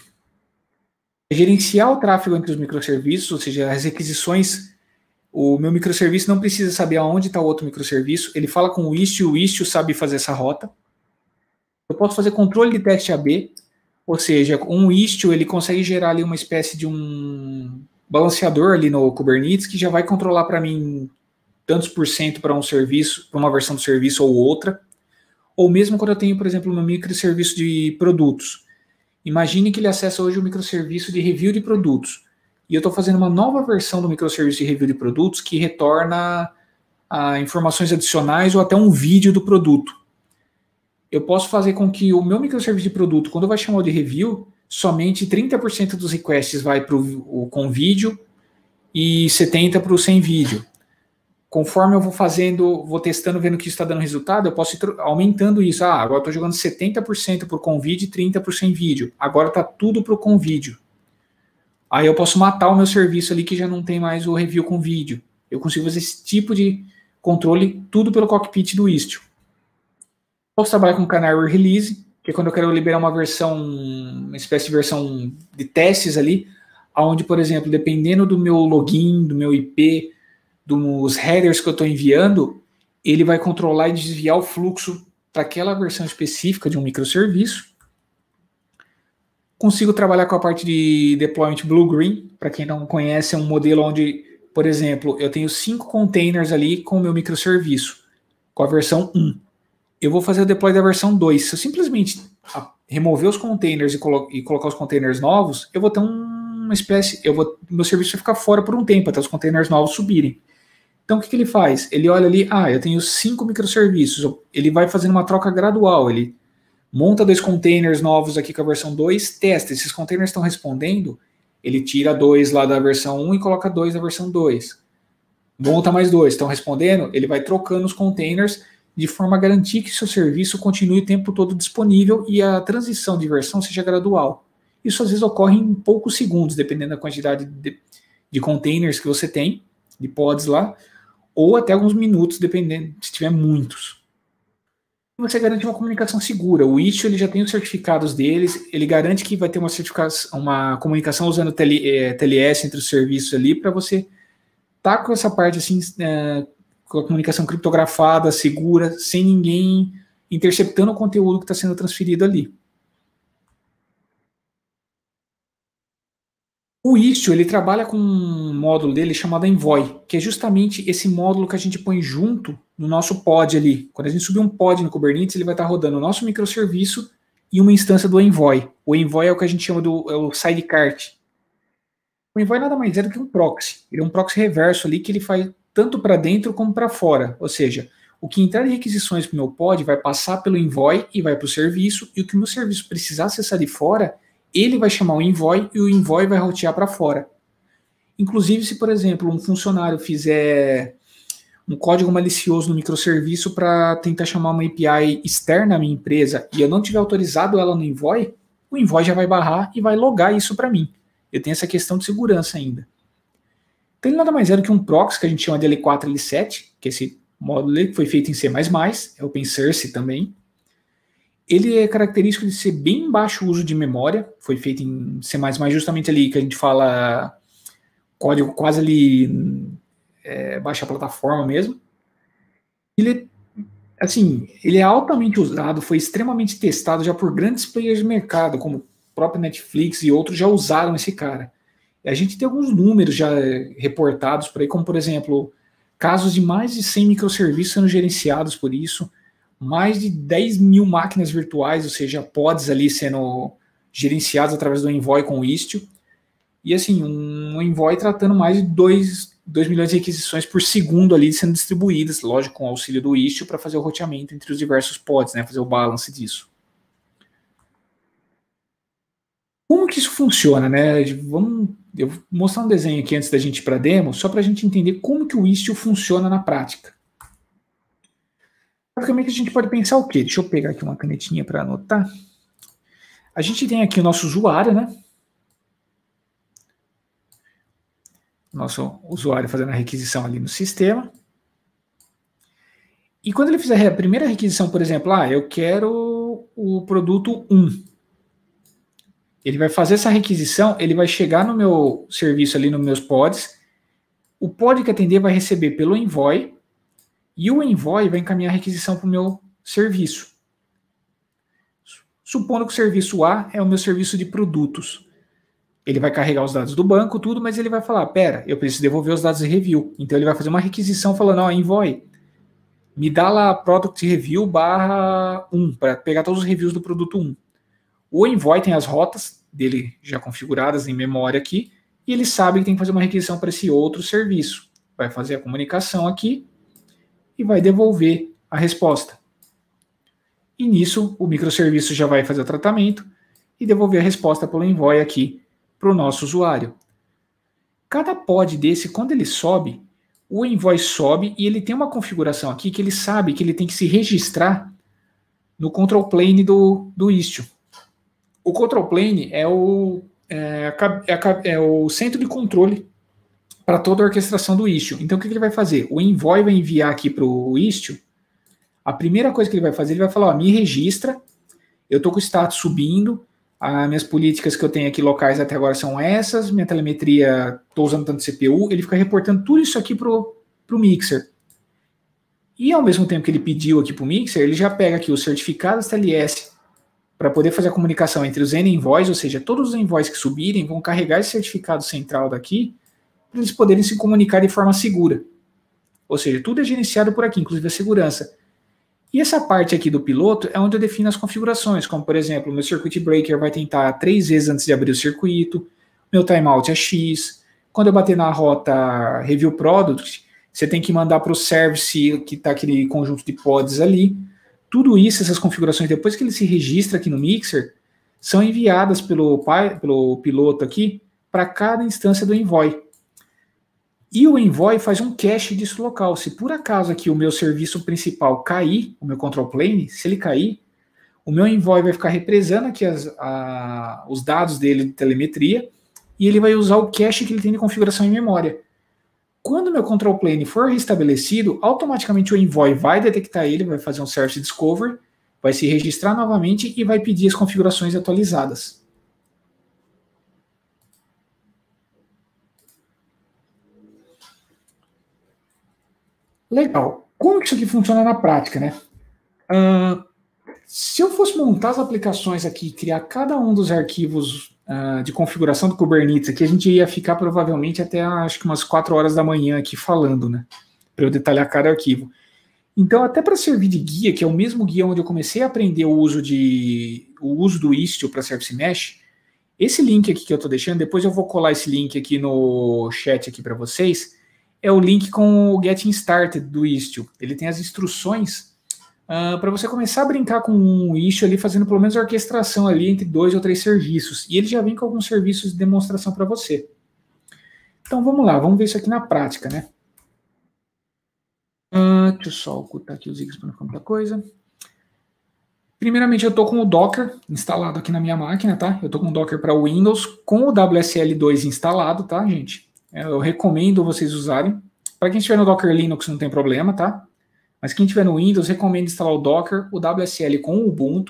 É gerenciar o tráfego entre os microserviços, ou seja, as requisições. O meu microserviço não precisa saber aonde está o outro microserviço, ele fala com o Istio, o Istio sabe fazer essa rota. Eu posso fazer controle de teste A B, ou seja, um Istio ele consegue gerar ali uma espécie de um balanceador ali no Kubernetes que já vai controlar para mim tantos por cento para um serviço, para uma versão do serviço ou outra. Ou mesmo quando eu tenho, por exemplo, um microserviço de produtos. Imagine que ele acessa hoje o microserviço de review de produtos. E eu estou fazendo uma nova versão do microserviço de review de produtos que retorna a informações adicionais ou até um vídeo do produto. Eu posso fazer com que o meu microserviço de produto, quando vai chamar o de review, somente trinta por cento dos requests vai pro, com vídeo e setenta por cento para o sem vídeo. Conforme eu vou fazendo, vou testando, vendo que isso está dando resultado, eu posso ir aumentando isso. Ah, agora estou jogando setenta por cento por com vídeo e trinta por cento sem vídeo. Agora está tudo para o com vídeo. Aí eu posso matar o meu serviço ali que já não tem mais o review com vídeo. Eu consigo fazer esse tipo de controle tudo pelo cockpit do Istio. Posso trabalhar com Canary Release, que é quando eu quero liberar uma versão, uma espécie de versão de testes ali, onde, por exemplo, dependendo do meu login, do meu I P, dos headers que eu estou enviando, ele vai controlar e desviar o fluxo para aquela versão específica de um microserviço. Consigo trabalhar com a parte de deployment blue-green. Para quem não conhece, é um modelo onde, por exemplo, eu tenho cinco containers ali com o meu microserviço, com a versão um. Eu vou fazer o deploy da versão dois. Se eu simplesmente remover os containers e, colo e colocar os containers novos, eu vou ter uma espécie, eu vou, meu serviço vai ficar fora por um tempo, até os containers novos subirem. Então, o que, que ele faz? Ele olha ali, ah, eu tenho cinco microserviços. Ele vai fazendo uma troca gradual. Ele monta dois containers novos aqui com a versão dois, testa. Esses containers estão respondendo, ele tira dois lá da versão um e coloca dois da versão dois. Monta mais dois, estão respondendo, ele vai trocando os containers de forma a garantir que seu serviço continue o tempo todo disponível e a transição de versão seja gradual. Isso às vezes ocorre em poucos segundos, dependendo da quantidade de, de containers que você tem, de pods lá, ou até alguns minutos, dependendo, se tiver muitos. Você garante uma comunicação segura. O Istio ele já tem os certificados deles, ele garante que vai ter uma certificação, uma comunicação usando T L S entre os serviços ali, para você estar tá com essa parte assim, é, com a comunicação criptografada, segura, sem ninguém interceptando o conteúdo que está sendo transferido ali. O Istio, ele trabalha com um módulo dele chamado Envoy, que é justamente esse módulo que a gente põe junto no nosso pod ali. Quando a gente subir um pod no Kubernetes, ele vai estar rodando o nosso microserviço e uma instância do Envoy. O Envoy é o que a gente chama do é o Sidecart. O Envoy nada mais é do que um proxy. Ele é um proxy reverso ali que ele faz tanto para dentro como para fora. Ou seja, o que entrar de requisições para o meu pod vai passar pelo envoy e vai para o serviço, e o que o meu serviço precisar acessar de fora, ele vai chamar o envoy e o envoy vai rotear para fora. Inclusive, se, por exemplo, um funcionário fizer um código malicioso no microserviço para tentar chamar uma A P I externa à minha empresa e eu não tiver autorizado ela no envoy, o envoy já vai barrar e vai logar isso para mim. Eu tenho essa questão de segurança ainda. Então ele nada mais é do que um proxy, que a gente chama de L quatro, L sete, que é esse módulo que foi feito em C mais mais, é open source também. Ele é característico de ser bem baixo uso de memória, foi feito em C mais mais justamente ali que a gente fala código quase ali é, baixa plataforma mesmo. Ele, assim, ele é altamente usado, foi extremamente testado já por grandes players de mercado, como o próprio Netflix e outros já usaram esse cara. A gente tem alguns números já reportados por aí, como, por exemplo, casos de mais de cem microserviços sendo gerenciados por isso, mais de dez mil máquinas virtuais, ou seja, pods ali sendo gerenciados através do Envoy com o Istio, e assim, um Envoy tratando mais de dois milhões de requisições por segundo ali sendo distribuídas, lógico, com o auxílio do Istio para fazer o roteamento entre os diversos pods, né, fazer o balance disso. Como que isso funciona, né? Vamos, eu vou mostrar um desenho aqui antes da gente ir para a demo, só para a gente entender como que o Istio funciona na prática. Praticamente a gente pode pensar o quê? Deixa eu pegar aqui uma canetinha para anotar. A gente tem aqui o nosso usuário, né? Nosso usuário fazendo a requisição ali no sistema. E quando ele fizer a primeira requisição, por exemplo, ah, eu quero o produto um. Ele vai fazer essa requisição, ele vai chegar no meu serviço ali, nos meus pods, o pod que atender vai receber pelo envoy, e o envoy vai encaminhar a requisição para o meu serviço. Supondo que o serviço A é o meu serviço de produtos. Ele vai carregar os dados do banco, tudo, mas ele vai falar, pera, eu preciso devolver os dados de review. Então ele vai fazer uma requisição falando, ó, envoy, me dá lá product review barra um, para pegar todos os reviews do produto um. O envoy tem as rotas dele já configuradas em memória aqui, e ele sabe que tem que fazer uma requisição para esse outro serviço. Vai fazer a comunicação aqui e vai devolver a resposta. E nisso, o microserviço já vai fazer o tratamento e devolver a resposta pelo envoy aqui para o nosso usuário. Cada pod desse, quando ele sobe, o envoy sobe e ele tem uma configuração aqui que ele sabe que ele tem que se registrar no control plane do, do Istio. O control plane é o, é, é, é o centro de controle para toda a orquestração do Istio. Então, o que ele vai fazer? O envoy vai enviar aqui para o Istio. A primeira coisa que ele vai fazer, ele vai falar, ó, me registra, eu estou com o status subindo, as minhas políticas que eu tenho aqui locais até agora são essas, minha telemetria, estou usando tanto C P U, ele fica reportando tudo isso aqui para o Mixer. E ao mesmo tempo que ele pediu aqui para o Mixer, ele já pega aqui os certificados T L S para poder fazer a comunicação entre os N envoys, ou seja, todos os envoys que subirem vão carregar esse certificado central daqui para eles poderem se comunicar de forma segura. Ou seja, tudo é gerenciado por aqui, inclusive a segurança. E essa parte aqui do piloto é onde eu defino as configurações, como por exemplo, o meu circuit breaker vai tentar três vezes antes de abrir o circuito, meu timeout é X, quando eu bater na rota review product, você tem que mandar para o service que está aquele conjunto de pods ali. Tudo isso, essas configurações, depois que ele se registra aqui no Mixer, são enviadas pelo, pelo piloto aqui para cada instância do envoy. E o envoy faz um cache disso local. Se por acaso aqui o meu serviço principal cair, o meu control plane, se ele cair, o meu envoy vai ficar represando aqui as, a, os dados dele de telemetria e ele vai usar o cache que ele tem de configuração em memória. Quando o meu control plane for restabelecido, automaticamente o envoy vai detectar ele, vai fazer um service discovery, vai se registrar novamente e vai pedir as configurações atualizadas. Legal. Como que isso aqui funciona na prática, né? Uh, se eu fosse montar as aplicações aqui, criar cada um dos arquivos uh, de configuração do Kubernetes aqui, a gente ia ficar provavelmente até acho que umas quatro horas da manhã aqui falando, né? Para eu detalhar cada arquivo. Então, até para servir de guia, que é o mesmo guia onde eu comecei a aprender o uso, de, o uso do Istio para Service Mesh, esse link aqui que eu estou deixando, depois eu vou colar esse link aqui no chat aqui para vocês. é o link com o Getting Started do Istio. Ele tem as instruções uh, para você começar a brincar com o Istio ali, fazendo pelo menos a orquestração ali entre dois ou três serviços. E ele já vem com alguns serviços de demonstração para você. Então vamos lá, vamos ver isso aqui na prática, né? Uh, deixa eu só ocultar aqui os ícones para não ficar muita coisa. Primeiramente, eu estou com o Docker instalado aqui na minha máquina, tá? Eu estou com o Docker para Windows com o W S L dois instalado, tá, gente? Eu recomendo vocês usarem. Para quem estiver no Docker Linux não tem problema, tá? Mas quem estiver no Windows, recomendo instalar o Docker, o W S L com o Ubuntu.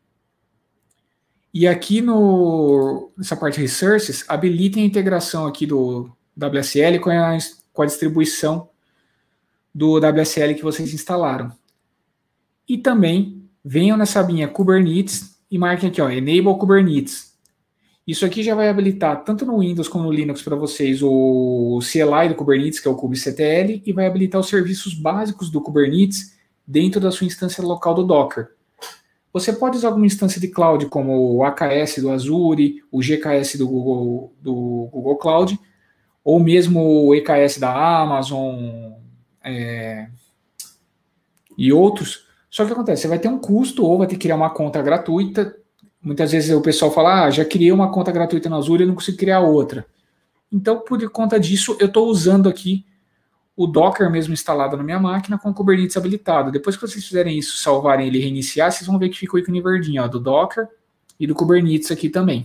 E aqui no, nessa parte de Resources, habilitem a integração aqui do W S L com a, com a distribuição do W S L que vocês instalaram. E também venham nessa abinha Kubernetes e marquem aqui, ó, Enable Kubernetes. Isso aqui já vai habilitar tanto no Windows como no Linux para vocês o C L I do Kubernetes, que é o kubectl, e vai habilitar os serviços básicos do Kubernetes dentro da sua instância local do Docker. Você pode usar alguma instância de cloud, como o A K S do Azure, o G K S do Google, do Google Cloud, ou mesmo o E K S da Amazon é, e outros. Só que acontece, você vai ter um custo ou vai ter que criar uma conta gratuita. Muitas vezes o pessoal fala, ah, já criei uma conta gratuita no Azure e não consigo criar outra. Então, por conta disso, eu estou usando aqui o Docker mesmo instalado na minha máquina com o Kubernetes habilitado. Depois que vocês fizerem isso, salvarem ele e reiniciar, vocês vão ver que ficou o ícone verdinho, ó, do Docker e do Kubernetes aqui também.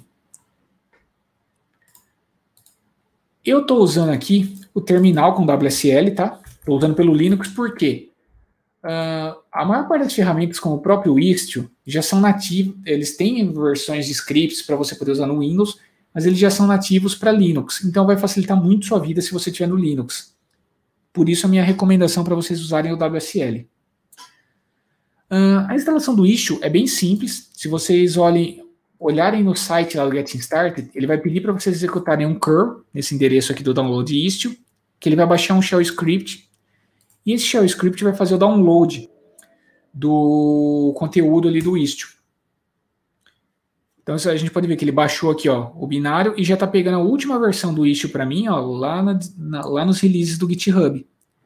Eu estou usando aqui o terminal com W S L, tá? Estou usando pelo Linux, por quê? Uh, a maior parte das ferramentas, como o próprio Istio, já são nativos, eles têm versões de scripts para você poder usar no Windows, mas eles já são nativos para Linux, então vai facilitar muito sua vida se você tiver no Linux. Por isso a minha recomendação para vocês usarem o W S L. Uh, a instalação do Istio é bem simples, se vocês olhem, olharem no site lá do Getting Started, ele vai pedir para vocês executarem um curl, nesse endereço aqui do download Istio, que ele vai baixar um shell script. E esse shell script vai fazer o download do conteúdo ali do Istio. Então a gente pode ver que ele baixou aqui, ó, o binário e já está pegando a última versão do Istio para mim, ó, lá, na, na, lá nos releases do GitHub.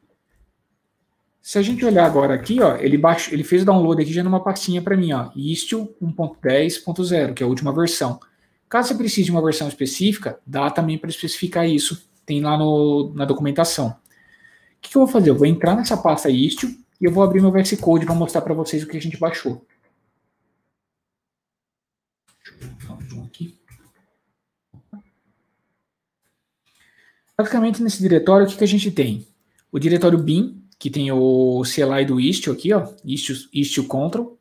Se a gente olhar agora aqui, ó, ele, baixo, ele fez o download aqui já numa pastinha para mim, ó, Istio um ponto dez ponto zero, que é a última versão. Caso você precise de uma versão específica, dá também para especificar isso, tem lá no, na documentação. O que, que eu vou fazer? Eu vou entrar nessa pasta Istio e eu vou abrir meu V S Code para mostrar para vocês o que a gente baixou. Aqui. Basicamente, nesse diretório, o que, que a gente tem? O diretório bin, que tem o C L I do Istio aqui, ó, Istio, Istio Control.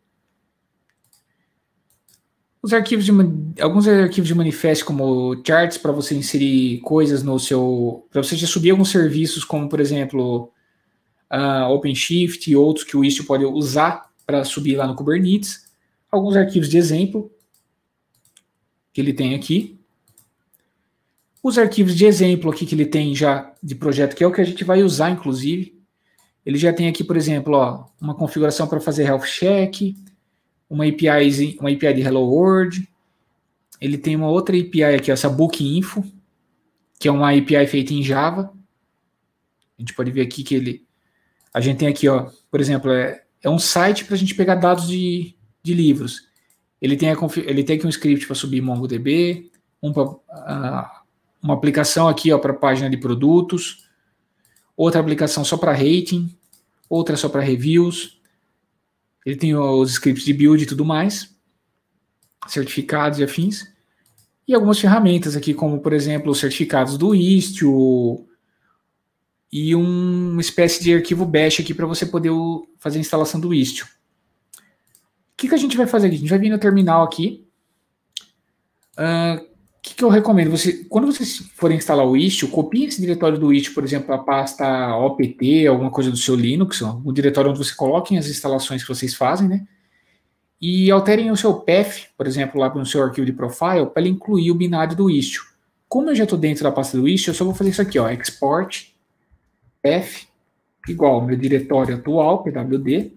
Os arquivos de, alguns arquivos de manifesto, como charts, para você inserir coisas no seu... Para você já subir alguns serviços, como, por exemplo, uh, OpenShift e outros que o Istio pode usar para subir lá no Kubernetes. Alguns arquivos de exemplo que ele tem aqui. Os arquivos de exemplo aqui que ele tem já de projeto, que é o que a gente vai usar, inclusive. Ele já tem aqui, por exemplo, ó, uma configuração para fazer health check, uma A P I, uma A P I de Hello World. Ele tem uma outra A P I aqui, essa Book Info, que é uma A P I feita em Java. A gente pode ver aqui que ele... A gente tem aqui, ó, por exemplo, é, é um site para a gente pegar dados de, de livros. Ele tem, a, ele tem aqui um script para subir MongoDB, um pra, uh, uma aplicação aqui para página de produtos, outra aplicação só para rating, outra só para reviews. Ele tem os scripts de build e tudo mais, certificados e afins, e algumas ferramentas aqui, como, por exemplo, os certificados do Istio e uma espécie de arquivo bash aqui para você poder fazer a instalação do Istio. O que, que a gente vai fazer aqui? A gente vai vir no terminal aqui. Uh, o que, que eu recomendo? Você, quando vocês forem instalar o Istio, copiem esse diretório do Istio, por exemplo, a pasta O P T, alguma coisa do seu Linux, ó, o diretório onde você coloquem as instalações que vocês fazem, né? E alterem o seu path, por exemplo, lá no seu arquivo de profile, para ele incluir o binário do Istio. Como eu já estou dentro da pasta do Istio, eu só vou fazer isso aqui, ó, export path igual ao meu diretório atual, pwd,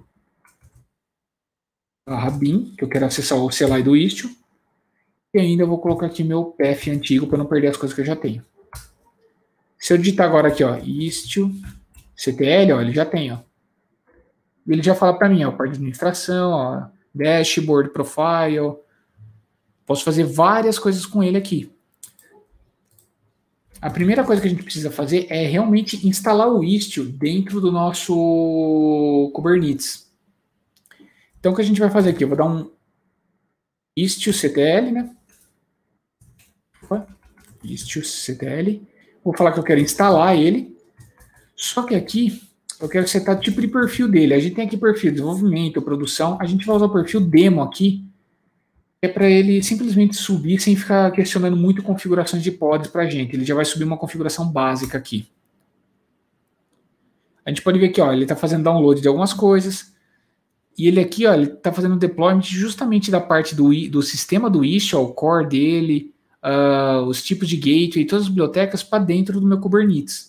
barra bin, que eu quero acessar o C L I do Istio, e ainda vou colocar aqui meu path antigo para não perder as coisas que eu já tenho. Se eu digitar agora aqui, ó, istio ctl, ó, ele já tem, ó. Ele já fala para mim, ó, parte de administração, ó, dashboard, profile. Posso fazer várias coisas com ele aqui. A primeira coisa que a gente precisa fazer é realmente instalar o Istio dentro do nosso Kubernetes. Então, o que a gente vai fazer aqui? Eu vou dar um istioctl, né? istioctl. Vou falar que eu quero instalar ele. Só que aqui, eu quero setar o tipo de perfil dele. A gente tem aqui perfil de desenvolvimento, produção. A gente vai usar o perfil demo aqui, é para ele simplesmente subir sem ficar questionando muito configurações de pods para a gente. Ele já vai subir uma configuração básica aqui. A gente pode ver aqui, ó, ele está fazendo download de algumas coisas. E ele aqui, ó, ele está fazendo deployment justamente da parte do, do sistema do Istio, ó, o core dele, uh, os tipos de gateway, todas as bibliotecas para dentro do meu Kubernetes.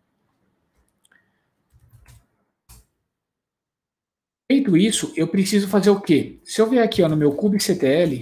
Feito isso, eu preciso fazer o quê? Se eu vier aqui, ó, no meu kubectl,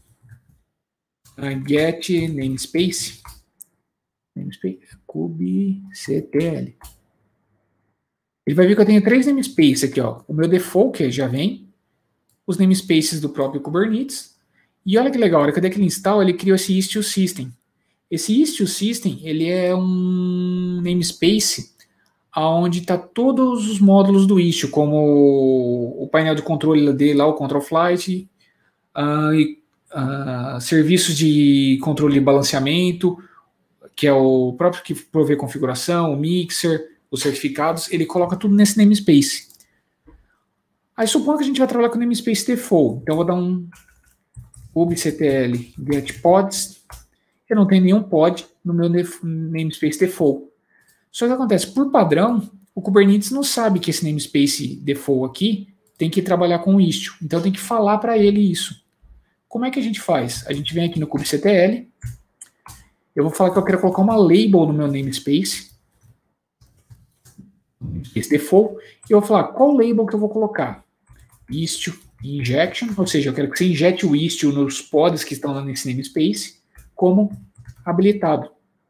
uh, get namespace, namespace, kubectl. Ele vai ver que eu tenho três namespaces aqui, ó. O meu default, que já vem, os namespaces do próprio Kubernetes. E olha que legal, a hora que eu dei aquele install, ele criou esse Istio System. Esse Istio System, ele é um namespace onde está todos os módulos do Istio, como o painel de controle dele lá, o Control Flight, uh, e, uh, serviços de controle de balanceamento, que é o próprio que provê configuração, o mixer, os certificados, ele coloca tudo nesse namespace. Aí supondo que a gente vai trabalhar com o namespace default. Então eu vou dar um kubectl get pods. Eu não tenho nenhum pod no meu namespace default. Só que acontece, por padrão, o Kubernetes não sabe que esse namespace default aqui tem que trabalhar com o Istio. Então tem que falar para ele isso. Como é que a gente faz? A gente vem aqui no kubectl. Eu vou falar que eu quero colocar uma label no meu namespace. Esse default, e eu vou falar qual label que eu vou colocar. Istio injection, ou seja, eu quero que você injete o Istio nos pods que estão lá nesse namespace como habilitado.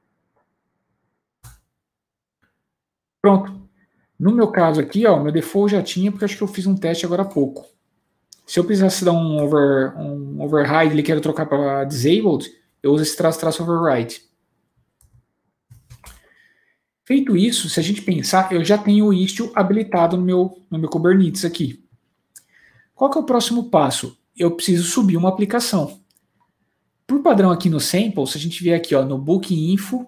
Pronto. No meu caso aqui, ó, meu default já tinha, porque acho que eu fiz um teste agora há pouco. Se eu precisasse dar um, over, um override, ele quer trocar para disabled, eu uso esse traço traço override. Feito isso, se a gente pensar, eu já tenho o Istio habilitado no meu, no meu Kubernetes aqui. Qual que é o próximo passo? Eu preciso subir uma aplicação. Por padrão aqui no sample, se a gente vier aqui, ó, no book info,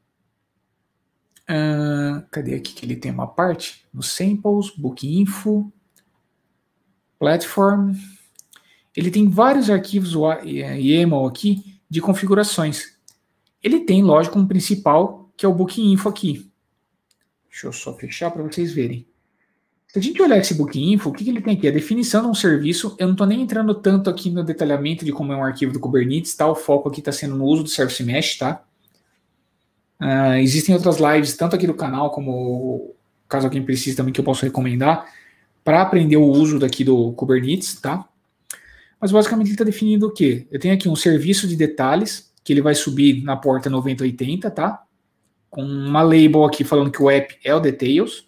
uh, cadê aqui que ele tem uma parte? No samples, book info, platform, ele tem vários arquivos YAML aqui de configurações. Ele tem, lógico, um principal, que é o book info aqui. Deixa eu só fechar para vocês verem. Se a gente olhar esse book info, o que, que ele tem aqui? A definição de um serviço. Eu não estou nem entrando tanto aqui no detalhamento de como é um arquivo do Kubernetes, tá? O foco aqui está sendo no uso do Service Mesh, tá? Uh, existem outras lives, tanto aqui do canal, como caso alguém precise também, que eu posso recomendar, para aprender o uso daqui do Kubernetes, tá? Mas basicamente ele está definindo o quê? Eu tenho aqui um serviço de detalhes, que ele vai subir na porta noventa oitenta, tá? Com uma label aqui falando que o app é o details.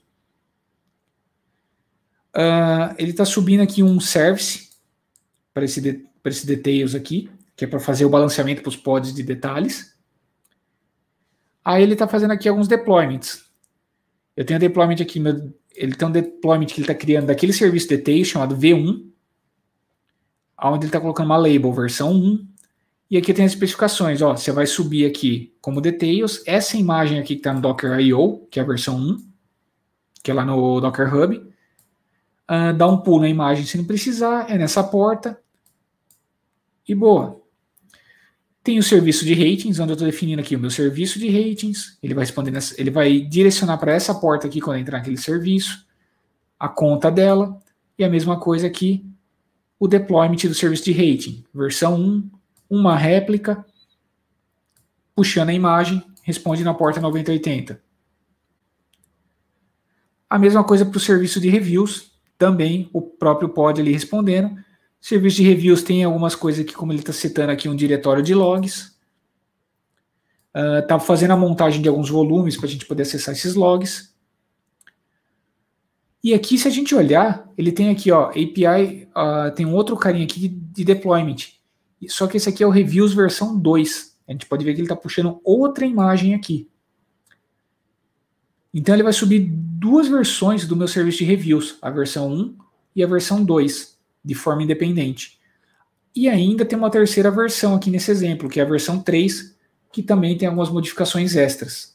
Uh, ele está subindo aqui um service para esse, de, para esse details aqui, que é para fazer o balanceamento para os pods de detalhes. Aí ele está fazendo aqui alguns deployments. Eu tenho um deployment aqui, meu, ele tem um deployment que ele está criando daquele serviço details chamado V um, onde ele está colocando uma label versão um. E aqui tem as especificações, ó, você vai subir aqui como details, essa imagem aqui que está no Docker I O, que é a versão um, que é lá no Docker Hub, uh, dá um pulo na imagem se não precisar, é nessa porta, e boa. Tem o serviço de ratings, onde eu estou definindo aqui o meu serviço de ratings, ele vai responder, nessa, ele vai direcionar para essa porta aqui quando entrar naquele serviço, a conta dela, e a mesma coisa aqui, o deployment do serviço de rating, versão um, uma réplica, puxando a imagem, responde na porta noventa oitenta. A mesma coisa para o serviço de reviews, também o próprio pod ali respondendo. Serviço de reviews tem algumas coisas aqui, como ele está citando aqui um diretório de logs. Está uh, fazendo a montagem de alguns volumes para a gente poder acessar esses logs. E aqui, se a gente olhar, ele tem aqui, ó, A P I, uh, tem um outro carinha aqui de, de deployment. Só que esse aqui é o Reviews versão dois. A gente pode ver que ele está puxando outra imagem aqui. Então ele vai subir duas versões do meu serviço de reviews, a versão um e a versão dois, de forma independente. E ainda tem uma terceira versão aqui nesse exemplo, que é a versão três, que também tem algumas modificações extras.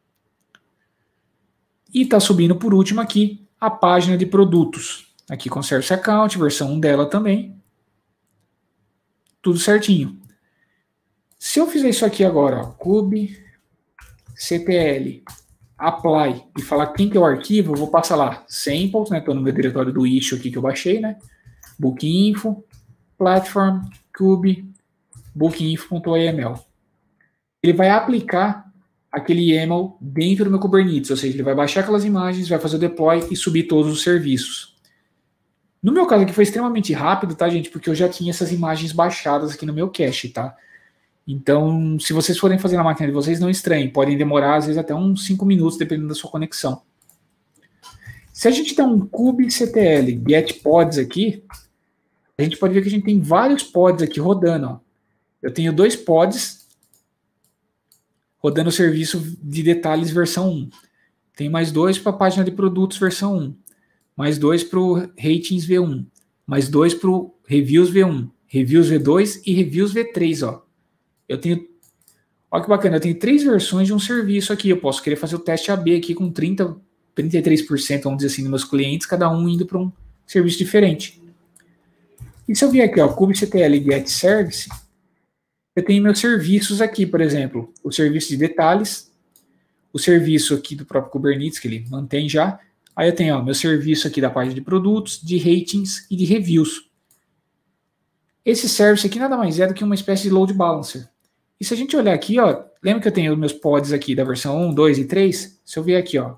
E está subindo por último aqui a página de produtos. Aqui com Service Account, versão um dela também. Tudo certinho. Se eu fizer isso aqui agora, ó, kube, ctl, apply, e falar quem que é o arquivo, eu vou passar lá, samples, né, estou no meu diretório do issue aqui que eu baixei, né, bookinginfo, platform, kube, bookinginfo.yml. Ele vai aplicar aquele YAML dentro do meu Kubernetes, ou seja, ele vai baixar aquelas imagens, vai fazer o deploy e subir todos os serviços. No meu caso aqui foi extremamente rápido, tá, gente, porque eu já tinha essas imagens baixadas aqui no meu cache, tá? Então, se vocês forem fazer na máquina de vocês, não estranhem. Podem demorar, às vezes, até uns cinco minutos, dependendo da sua conexão. Se a gente der um kubectl get pods aqui, a gente pode ver que a gente tem vários pods aqui rodando. Ó. Eu tenho dois pods rodando o serviço de detalhes versão um. Tem mais dois para a página de produtos versão um. Mais dois para o ratings V um. Mais dois para o reviews V um. Reviews V dois e reviews V três, ó. Eu tenho, olha que bacana, eu tenho três versões de um serviço aqui. Eu posso querer fazer o teste A B aqui com trinta, trinta e três por cento, vamos dizer assim, dos meus clientes, cada um indo para um serviço diferente. E se eu vier aqui, ó, kubectl get service, eu tenho meus serviços aqui, por exemplo, o serviço de detalhes, o serviço aqui do próprio Kubernetes, que ele mantém já. Aí eu tenho, ó, meu serviço aqui da página de produtos, de ratings e de reviews. Esse service aqui nada mais é do que uma espécie de load balancer. E se a gente olhar aqui, ó, lembra que eu tenho meus pods aqui da versão um, dois e três? Se eu vier aqui, ó,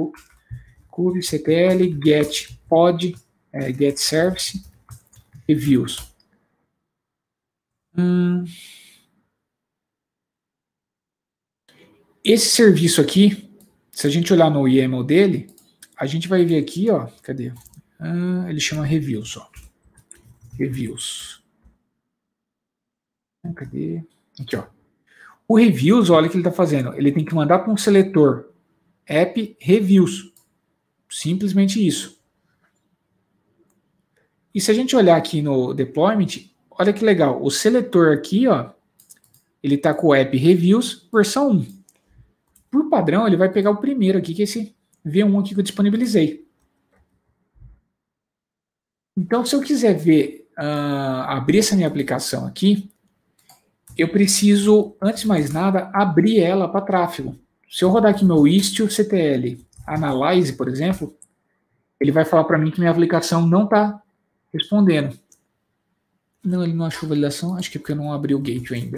kubectl get pod, é, get service, reviews. Hum. Esse serviço aqui, se a gente olhar no YAML dele, a gente vai ver aqui, ó, cadê? Ah, ele chama reviews, ó. Reviews. Cadê? Aqui, ó. O reviews, olha o que ele está fazendo. Ele tem que mandar para um seletor app reviews. Simplesmente isso. E se a gente olhar aqui no deployment, olha que legal. O seletor aqui, ó, ele está com o app reviews versão um. Por padrão, ele vai pegar o primeiro aqui, que é esse V um aqui que eu disponibilizei. Então, se eu quiser ver, uh, abrir essa minha aplicação aqui, eu preciso, antes de mais nada, abrir ela para tráfego. Se eu rodar aqui meu istio.ctl analyze, por exemplo, ele vai falar para mim que minha aplicação não está respondendo. Não, ele não achou validação, acho que é porque eu não abri o gateway ainda.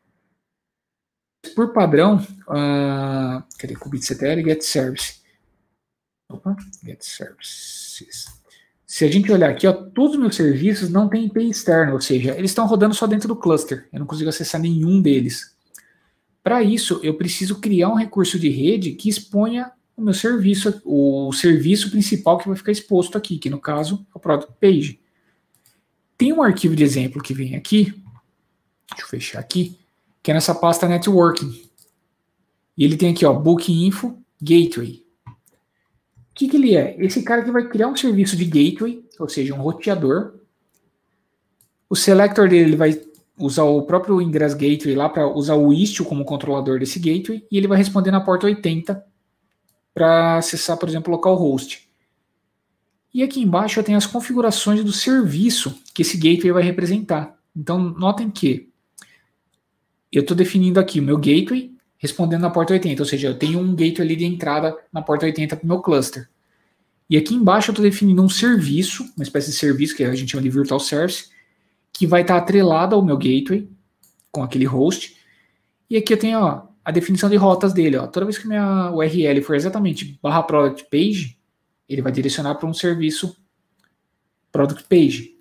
Por padrão, uh, cadê? kubectl get service. Opa, get services. Se a gente olhar aqui, ó, todos os meus serviços não têm I P externa, ou seja, eles estão rodando só dentro do cluster. Eu não consigo acessar nenhum deles. Para isso, eu preciso criar um recurso de rede que exponha o meu serviço, o serviço principal que vai ficar exposto aqui, que no caso é o Product Page. Tem um arquivo de exemplo que vem aqui, deixa eu fechar aqui, que é nessa pasta Networking. E ele tem aqui, ó, Bookinginfo Gateway. O que, que ele é? Esse cara que vai criar um serviço de gateway, ou seja, um roteador. O selector dele ele vai usar o próprio Ingress Gateway lá para usar o Istio como controlador desse gateway, e ele vai responder na porta oitenta para acessar, por exemplo, o localhost. E aqui embaixo eu tenho as configurações do serviço que esse gateway vai representar. Então, notem que eu estou definindo aqui o meu gateway respondendo na porta oitenta, ou seja, eu tenho um gateway ali de entrada na porta oitenta para o meu cluster. E aqui embaixo eu estou definindo um serviço, uma espécie de serviço que a gente chama de Virtual Service, que vai estar atrelado ao meu gateway, com aquele host. E aqui eu tenho, ó, a definição de rotas dele. Ó. Toda vez que minha U R L for exatamente barra product page, ele vai direcionar para um serviço product page.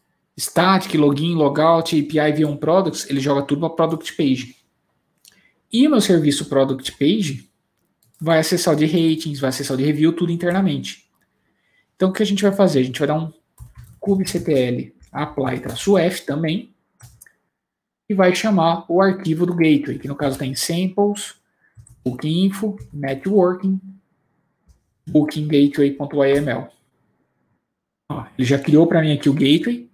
Static, login, logout, A P I V um products, ele joga tudo para product page. E o meu serviço Product Page vai acessar o de ratings, vai acessar o de review, tudo internamente. Então, o que a gente vai fazer? A gente vai dar um kubectl apply-f também e vai chamar o arquivo do gateway, que no caso tem samples, bookinginfo, networking, bookinggateway.yml. Ele já criou para mim aqui o gateway.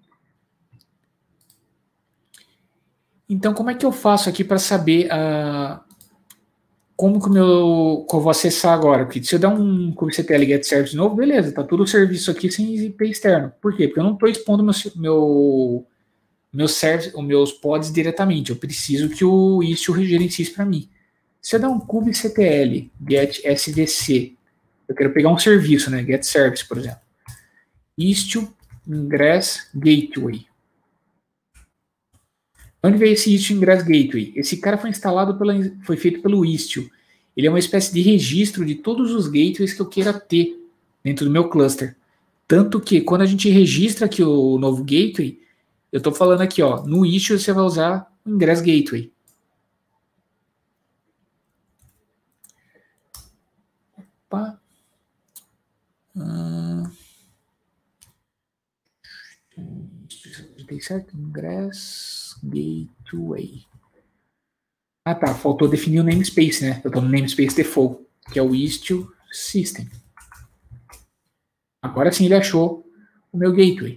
Então, como é que eu faço aqui para saber uh, como que, o meu, que eu vou acessar agora? Porque se eu der um kubectl get service novo, beleza, tá tudo o serviço aqui sem I P externo. Por quê? Porque eu não estou expondo meu, meu, meu service, os meus pods diretamente. Eu preciso que o Istio gerencie isso para mim. Se eu der um kubectl get svc, eu quero pegar um serviço, né? Get service, por exemplo. Istio ingress gateway. Onde veio esse Istio Ingress Gateway? Esse cara foi instalado, pela, foi feito pelo Istio. Ele é uma espécie de registro de todos os gateways que eu queira ter dentro do meu cluster. Tanto que quando a gente registra aqui o novo gateway, eu estou falando aqui, ó, no Istio você vai usar o Ingress Gateway. Opa. Hum. Tem certo? Ingress Gateway. Ah, tá. Faltou definir o namespace, né? Eu estou no namespace default, que é o Istio System. Agora sim ele achou o meu gateway.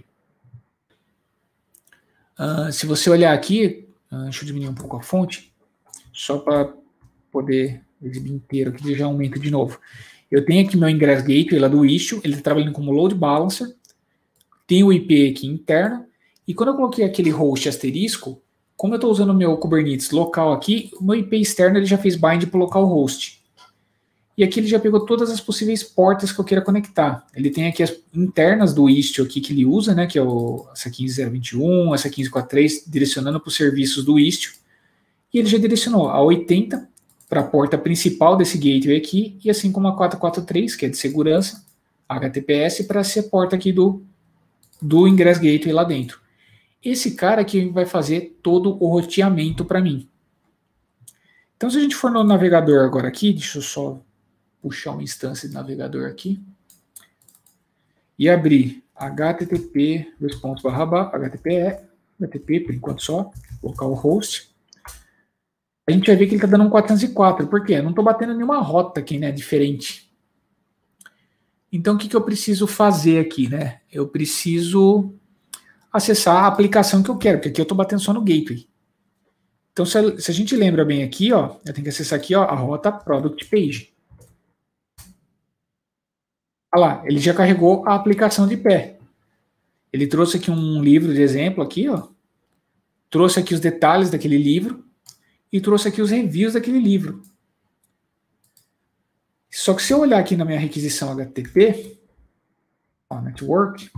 Uh, se você olhar aqui, uh, deixa eu diminuir um pouco a fonte, só para poder exibir inteiro aqui, já aumenta de novo. Eu tenho aqui meu Ingress Gateway lá do Istio, ele está trabalhando como load balancer, tem o I P aqui interno, e quando eu coloquei aquele host asterisco, como eu estou usando o meu Kubernetes local aqui, o meu I P externo ele já fez bind para o localhost. E aqui ele já pegou todas as possíveis portas que eu queira conectar. Ele tem aqui as internas do Istio aqui que ele usa, né, que é o, essa quinze zero vinte e um, essa quinze quarenta e três, direcionando para os serviços do Istio. E ele já direcionou a oitenta para a porta principal desse gateway aqui, e assim como a quatrocentos e quarenta e três, que é de segurança, H T T P S, para ser a porta aqui do, do Ingress Gateway lá dentro. Esse cara aqui vai fazer todo o roteamento para mim. Então, se a gente for no navegador agora aqui, deixa eu só puxar uma instância de navegador aqui e abrir http response barra http, http por enquanto só, localhost. A gente vai ver que ele está dando um quatrocentos e quatro. Por quê? Eu não estou batendo nenhuma rota aqui, né, diferente. Então, o que, que eu preciso fazer aqui, né? Eu preciso acessar a aplicação que eu quero, porque aqui eu estou batendo só no gateway. Então, se a, se a gente lembra bem aqui, ó, eu tenho que acessar aqui, ó, a rota Product Page. Olha lá, ele já carregou a aplicação de pé. Ele trouxe aqui um livro de exemplo aqui, ó. Trouxe aqui os detalhes daquele livro e trouxe aqui os reviews daquele livro. Só que se eu olhar aqui na minha requisição H T T P, ó, network,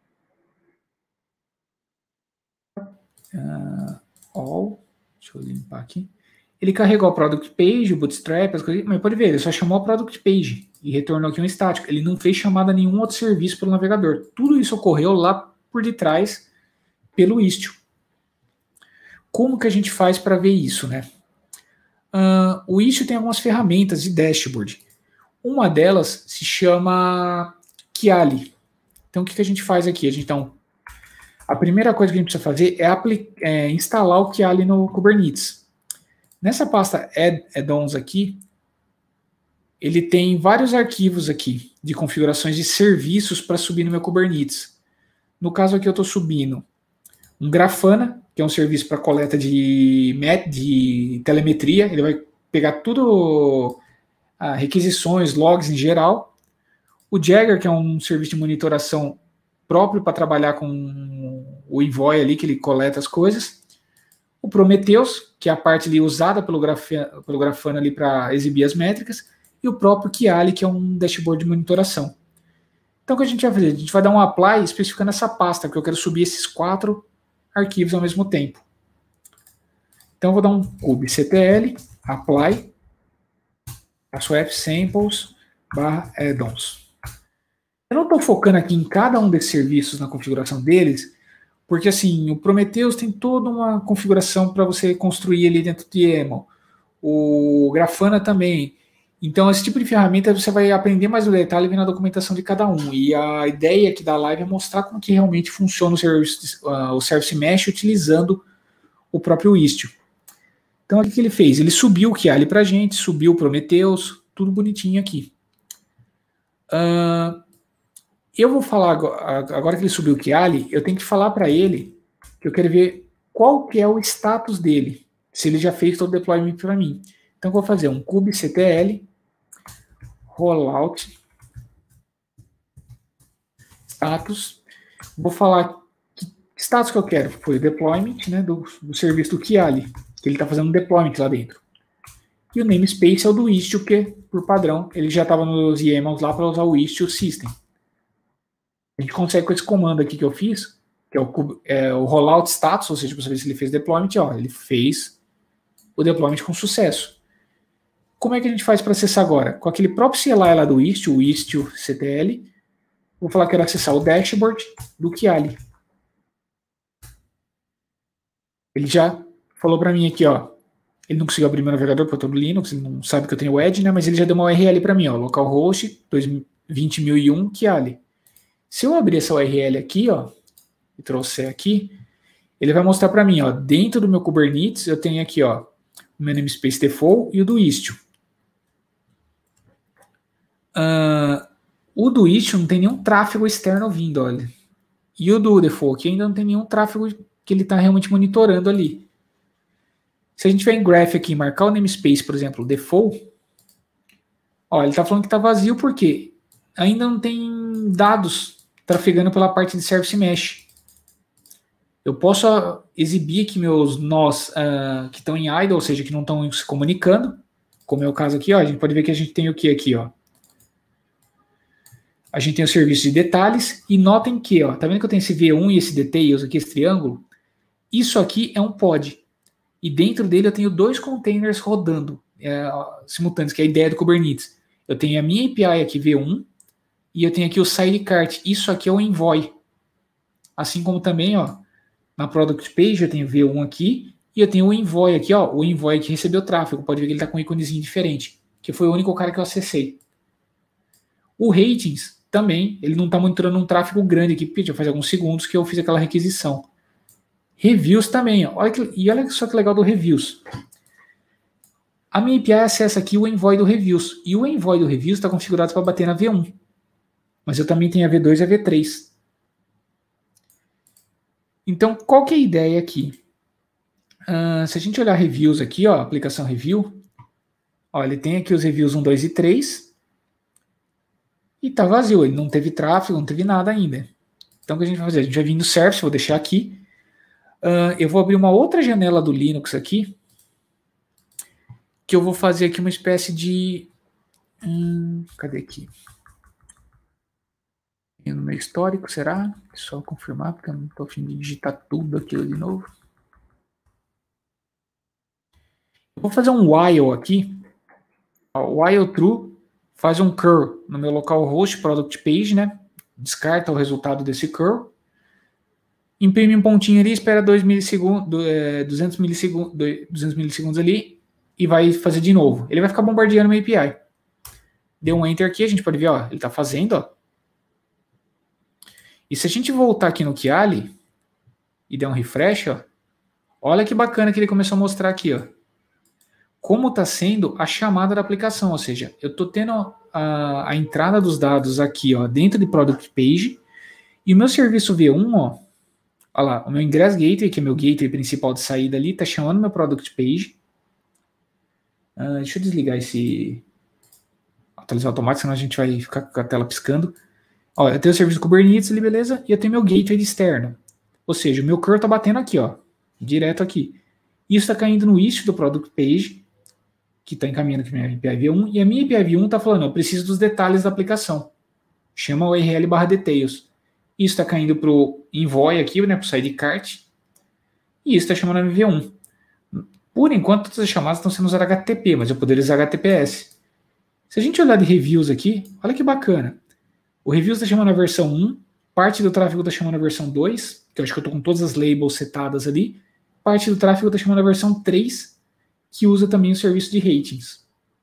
uh, all, deixa eu limpar aqui. Ele carregou o Product Page, o Bootstrap, as coisas, mas pode ver, ele só chamou a Product Page e retornou aqui um estático. Ele não fez chamada a nenhum outro serviço pelo navegador. Tudo isso ocorreu lá por detrás pelo Istio. Como que a gente faz para ver isso, né? Uh, o Istio tem algumas ferramentas de dashboard. Uma delas se chama Kiali. Então, o que, que a gente faz aqui? A gente, então, a primeira coisa que a gente precisa fazer é, é instalar o Kiali no Kubernetes. Nessa pasta add-ons aqui, ele tem vários arquivos aqui de configurações de serviços para subir no meu Kubernetes. No caso aqui eu estou subindo um Grafana, que é um serviço para coleta de, de telemetria. Ele vai pegar tudo, ah, requisições, logs em geral. O Jagger, que é um serviço de monitoração próprio para trabalhar com o Envoy ali, que ele coleta as coisas. O Prometheus, que é a parte ali usada pelo Grafana, pelo Grafana ali para exibir as métricas, e o próprio Kiali, que é um dashboard de monitoração. Então o que a gente vai fazer? A gente vai dar um apply especificando essa pasta, porque eu quero subir esses quatro arquivos ao mesmo tempo. Então eu vou dar um kubectl apply f samples barra add-ons. Eu não estou focando aqui em cada um desses serviços na configuração deles, porque assim, o Prometheus tem toda uma configuração para você construir ali dentro do YAML. o Grafana também. Então, esse tipo de ferramenta você vai aprender mais no detalhe vendo a documentação de cada um. E a ideia aqui da live é mostrar como que realmente funciona o Service, uh, o Service Mesh utilizando o próprio Istio. Então, o que ele fez? Ele subiu o Kiali para a gente, subiu o Prometheus, tudo bonitinho aqui. Uh, eu vou falar, agora que ele subiu o Kiali, eu tenho que falar para ele que eu quero ver qual que é o status dele, se ele já fez todo o deployment para mim. Então, eu vou fazer um kubectl rollout status. Vou falar que status que eu quero. Foi o deployment, né, do, do serviço do Kiali, que ele está fazendo um deployment lá dentro. E o namespace é o do Istio, que, por padrão, ele já estava nos YAMLs lá para usar o Istio System. A gente consegue com esse comando aqui que eu fiz, que é o, é o rollout status, ou seja, para saber se ele fez deployment, ó, ele fez o deployment com sucesso. Como é que a gente faz para acessar agora? Com aquele próprio C L I lá do Istio, o istio.ctl, vou falar que eu quero acessar o dashboard do Kiali. Ele já falou para mim aqui, ó, ele não conseguiu abrir meu navegador porque eu estou no Linux, ele não sabe que eu tenho o Edge, né, mas ele já deu uma U R L para mim, ó, localhost vinte mil e um Kiali. Se eu abrir essa U R L aqui, ó, e trouxer aqui, ele vai mostrar para mim, ó, dentro do meu Kubernetes, eu tenho aqui, ó, o meu namespace default e o do Istio. Uh, o do Istio não tem nenhum tráfego externo vindo, olha. E o do default aqui ainda não tem nenhum tráfego que ele está realmente monitorando ali. Se a gente tiver em graph aqui e marcar o namespace, por exemplo, default, ó, ele está falando que está vazio porque ainda não tem dados trafegando pela parte de Service Mesh. Eu posso exibir aqui meus nós uh, que estão em idle, ou seja, que não estão se comunicando, como é o caso aqui, ó, a gente pode ver que a gente tem o que aqui, ó. A gente tem o serviço de detalhes, e notem que, ó, tá vendo que eu tenho esse V um e esse details aqui, esse triângulo? Isso aqui é um pod. E dentro dele eu tenho dois containers rodando é, simultâneos, que é a ideia do Kubernetes. Eu tenho a minha A P I aqui, V um, e eu tenho aqui o sidecart. Isso aqui é o envoy. Assim como também, ó, na product page eu tenho V um aqui, e eu tenho o envoy aqui, ó, o envoy que recebeu tráfego. Pode ver que ele está com um íconezinho diferente, que foi o único cara que eu acessei. O ratings também, ele não está monitorando um tráfego grande aqui, porque já faz alguns segundos que eu fiz aquela requisição. Reviews também, ó. Olha que, e olha só que legal do reviews. A minha A P I acessa aqui o envoy do reviews, e o envoy do reviews está configurado para bater na V um. Mas eu também tenho a V dois e a V três. Então, qual que é a ideia aqui? Uh, se a gente olhar reviews aqui, ó, aplicação review, ó, ele tem aqui os reviews um, dois e três, e tá vazio, ele não teve tráfego, não teve nada ainda. Então, o que a gente vai fazer? A gente vai vir no service, vou deixar aqui. Uh, eu vou abrir uma outra janela do Linux aqui, que eu vou fazer aqui uma espécie de... Hum, cadê aqui? No meu histórico, será? Só confirmar, porque eu não estou a fim de digitar tudo aquilo de novo. Eu vou fazer um while aqui. O while true faz um curl no meu localhost product page, né? Descarta o resultado desse curl. Imprime um pontinho ali, espera dois milissegundos, é, duzentos milissegundos, duzentos milissegundos ali e vai fazer de novo. Ele vai ficar bombardeando minha A P I. Deu um enter aqui, a gente pode ver, ó, ele está fazendo, ó. E se a gente voltar aqui no Kiali e der um refresh, ó, olha que bacana que ele começou a mostrar aqui, ó, como está sendo a chamada da aplicação, ou seja, eu estou tendo a, a entrada dos dados aqui, ó, dentro de Product Page, e o meu serviço V um, ó, olha lá, o meu Ingress Gateway, que é meu gateway principal de saída ali, está chamando meu Product Page. Uh, deixa eu desligar esse atualizar automático, senão a gente vai ficar com a tela piscando. Ó, eu tenho o serviço Kubernetes ali, beleza? E eu tenho meu gateway externo. Ou seja, o meu curl está batendo aqui, ó, direto aqui. Isso está caindo no Istio do Product Page, que está encaminhando aqui minha A P I V um, e a minha A P I V um está falando, eu preciso dos detalhes da aplicação. Chama o U R L barra details. Isso está caindo para o envoy aqui, né, para o sidecart, e isso está chamando a V um. Por enquanto, todas as chamadas estão sendo usando H T T P, mas eu poderia usar H T T P S. Se a gente olhar de reviews aqui, olha que bacana. O reviews está chamando a versão um, parte do tráfego está chamando a versão dois, que eu acho que eu estou com todas as labels setadas ali, parte do tráfego está chamando a versão três, que usa também o serviço de ratings.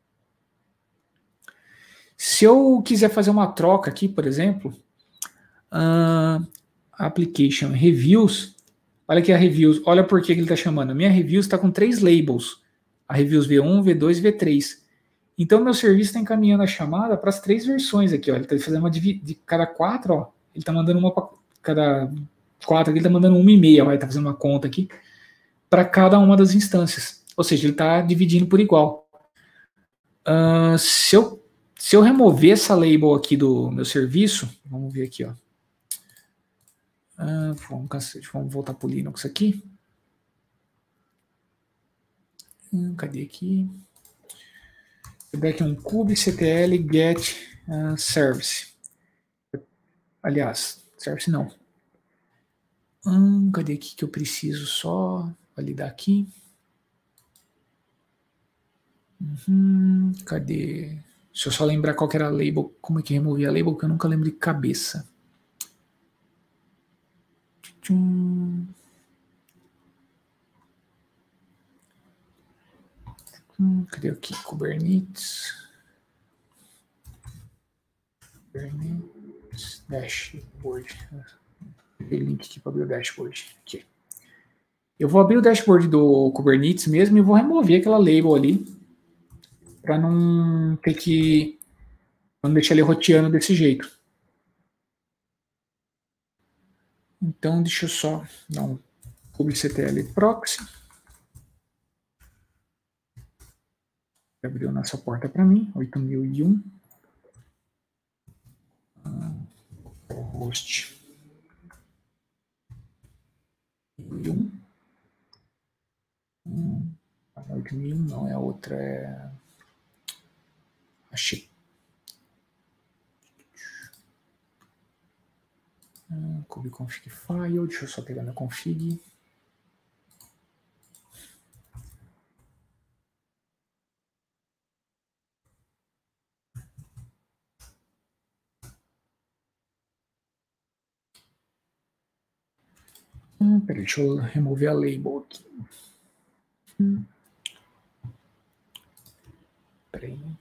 Se eu quiser fazer uma troca aqui, por exemplo, uh, application reviews, olha aqui a reviews, olha por que ele está chamando. A minha reviews está com três labels, a reviews V um, V dois e V três. Então, meu serviço está encaminhando a chamada para as três versões aqui. Ó. Ele está fazendo uma de, de cada quatro, ó, ele está mandando uma para cada quatro, ele está mandando uma e meia, ele está fazendo uma conta aqui, para cada uma das instâncias. Ou seja, ele está dividindo por igual. Uh, se, eu, se eu remover essa label aqui do meu serviço, vamos ver aqui, ó. Uh, vamos, vamos voltar para o Linux aqui. Hum, cadê aqui? Eu der aqui um kubectl get uh, service. Aliás, service não. Hum, cadê aqui que eu preciso só validar aqui? Uhum, cadê? Deixa eu só lembrar qual que era a label. Como é que removia a label? Que eu nunca lembro de cabeça. Hum, hum, cadê aqui? Kubernetes. Kubernetes. Dashboard. Tem link aqui para abrir o dashboard. Aqui. Eu vou abrir o dashboard do Kubernetes mesmo e vou remover aquela label ali para não ter que não deixar ele roteando desse jeito. Então, deixa eu só dar um kubectl proxy. Abriu nessa porta para mim, oito mil e um. Ah, host. oito mil e um. Hum, oito mil e um não, é a outra. É... Achei. Ah, kubeconfig file, deixa eu só pegar na config. Hum, peraí, deixa eu remover a label aqui. Hum. Peraí.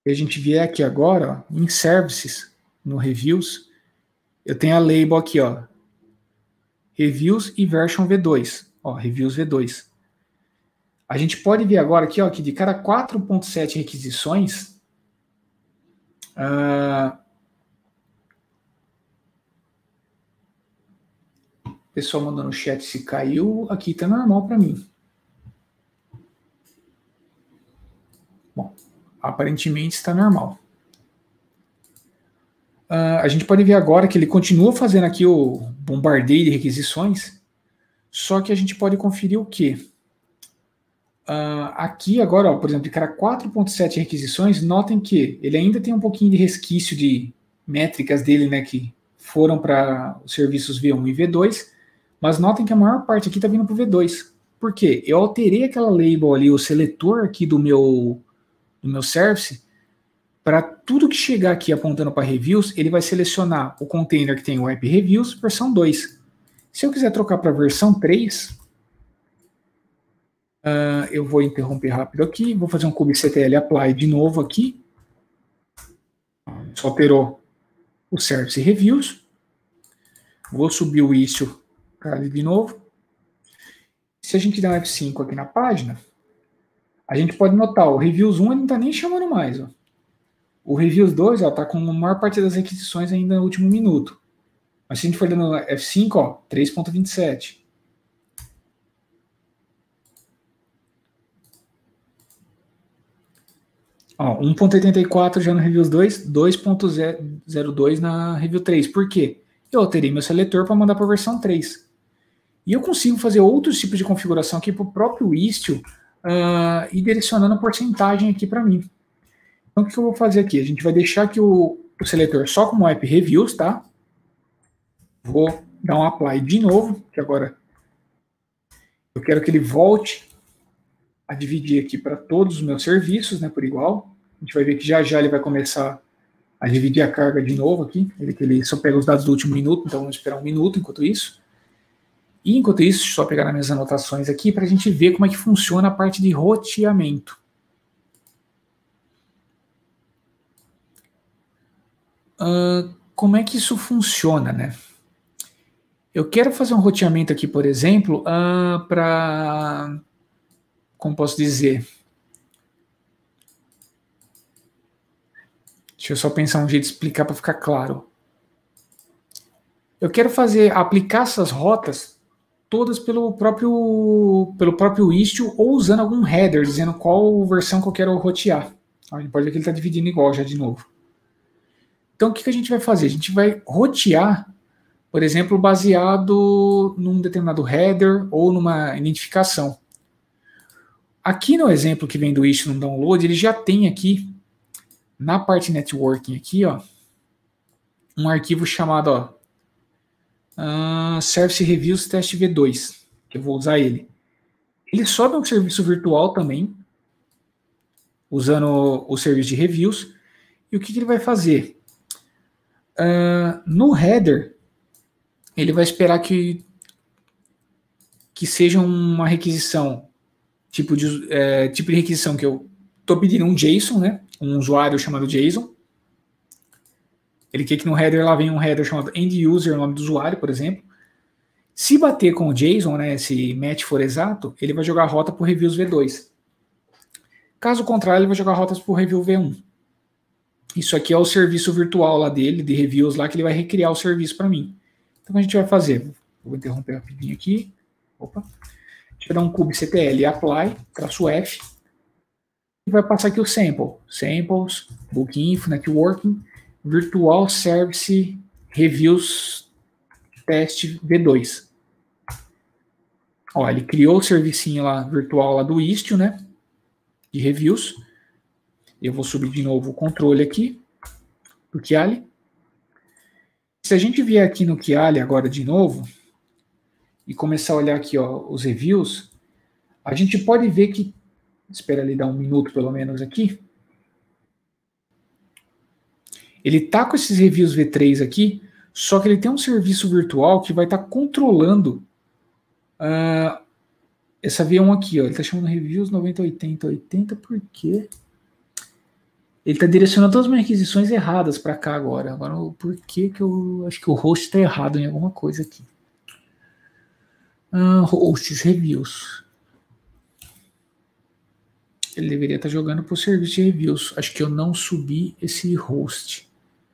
E a gente vier aqui agora, ó, em Services, no Reviews, eu tenho a label aqui, ó, Reviews e Version V dois, ó, Reviews V dois. A gente pode ver agora aqui, ó, que de cada quatro ponto sete requisições, uh, o pessoal mandando no chat se caiu, aqui tá normal para mim. Bom, aparentemente está normal. Uh, a gente pode ver agora que ele continua fazendo aqui o bombardeio de requisições, só que a gente pode conferir o quê? Uh, aqui agora, ó, por exemplo, de cada quatro ponto sete requisições, notem que ele ainda tem um pouquinho de resquício de métricas dele, né, que foram para os serviços V um e V dois, mas notem que a maior parte aqui está vindo para o V dois. Por quê? Eu alterei aquela label ali, o seletor aqui do meu, do meu service, para tudo que chegar aqui apontando para reviews, ele vai selecionar o container que tem o app reviews, versão dois. Se eu quiser trocar para a versão três, Uh, eu vou interromper rápido aqui, vou fazer um kubectl apply de novo aqui. Só alterou o service reviews. Vou subir o issue para ali de novo. Se a gente der um F cinco aqui na página, a gente pode notar, o reviews um ele não está nem chamando mais. Ó. O reviews dois está com a maior parte das requisições ainda no último minuto. Mas se a gente for dando F cinco, ó, três ponto vinte e sete. um ponto oitenta e quatro já no Reviews dois, dois ponto zero dois na Review três. Por quê? Eu alterei meu seletor para mandar para a versão três. E eu consigo fazer outros tipos de configuração aqui para o próprio Istio uh, e direcionando a porcentagem aqui para mim. Então, o que eu vou fazer aqui? A gente vai deixar aqui o, o seletor só como App Reviews, tá? Vou dar um Apply de novo, que agora eu quero que ele volte a dividir aqui para todos os meus serviços, né, por igual. A gente vai ver que já já ele vai começar a dividir a carga de novo aqui. Ele, ele só pega os dados do último minuto, então vamos esperar um minuto enquanto isso. E enquanto isso, só pegar nas minhas anotações aqui para a gente ver como é que funciona a parte de roteamento. Uh, como é que isso funciona, né? Eu quero fazer um roteamento aqui, por exemplo, uh, para... Como posso dizer? Deixa eu só pensar um jeito de explicar para ficar claro. Eu quero fazer, aplicar essas rotas todas pelo próprio, pelo próprio Istio ou usando algum header, dizendo qual versão que eu quero rotear. A gente pode ver que ele está dividindo igual já de novo. Então o que, que a gente vai fazer? A gente vai rotear, por exemplo, baseado num determinado header ou numa identificação. Aqui no exemplo que vem do Istio no download, ele já tem aqui, na parte networking aqui, ó, um arquivo chamado ó, uh, Service Reviews Test V dois, que eu vou usar ele. Ele sobe um serviço virtual também, usando o serviço de reviews. E o que, que ele vai fazer? Uh, no header, ele vai esperar que, que seja uma requisição, tipo de, é, tipo de requisição que eu estou pedindo um JSON, né? Um usuário chamado JSON. Ele quer que no header lá venha um header chamado end user, o nome do usuário, por exemplo. Se bater com o JSON, né, se match for exato, ele vai jogar a rota para o reviews V dois. Caso contrário, ele vai jogar rotas para o review V um. Isso aqui é o serviço virtual lá dele, de reviews lá, que ele vai recriar o serviço para mim. Então, o que a gente vai fazer? Vou interromper rapidinho aqui. Opa. A gente vai dar um kubectl apply, traço F, e vai passar aqui o sample. Samples, bookinfo, networking, virtual service reviews test V dois. Ó, ele criou o servicinho lá, virtual lá do Istio, né? De reviews. Eu vou subir de novo o controle aqui do Kiali. Se a gente vier aqui no Kiali agora de novo e começar a olhar aqui, ó, os reviews, a gente pode ver que, espera ali dar um minuto pelo menos aqui, ele tá com esses reviews V três aqui, só que ele tem um serviço virtual que vai estar tá controlando uh, essa V um aqui, ó. Ele tá chamando reviews noventa, oitenta, oitenta, por quê? Ele está direcionando todas as minhas requisições erradas para cá agora. Agora, por que que eu acho que o host está errado em alguma coisa aqui? Ah, hosts, reviews. Ele deveria estar tá jogando para o serviço de reviews. Acho que eu não subi esse host.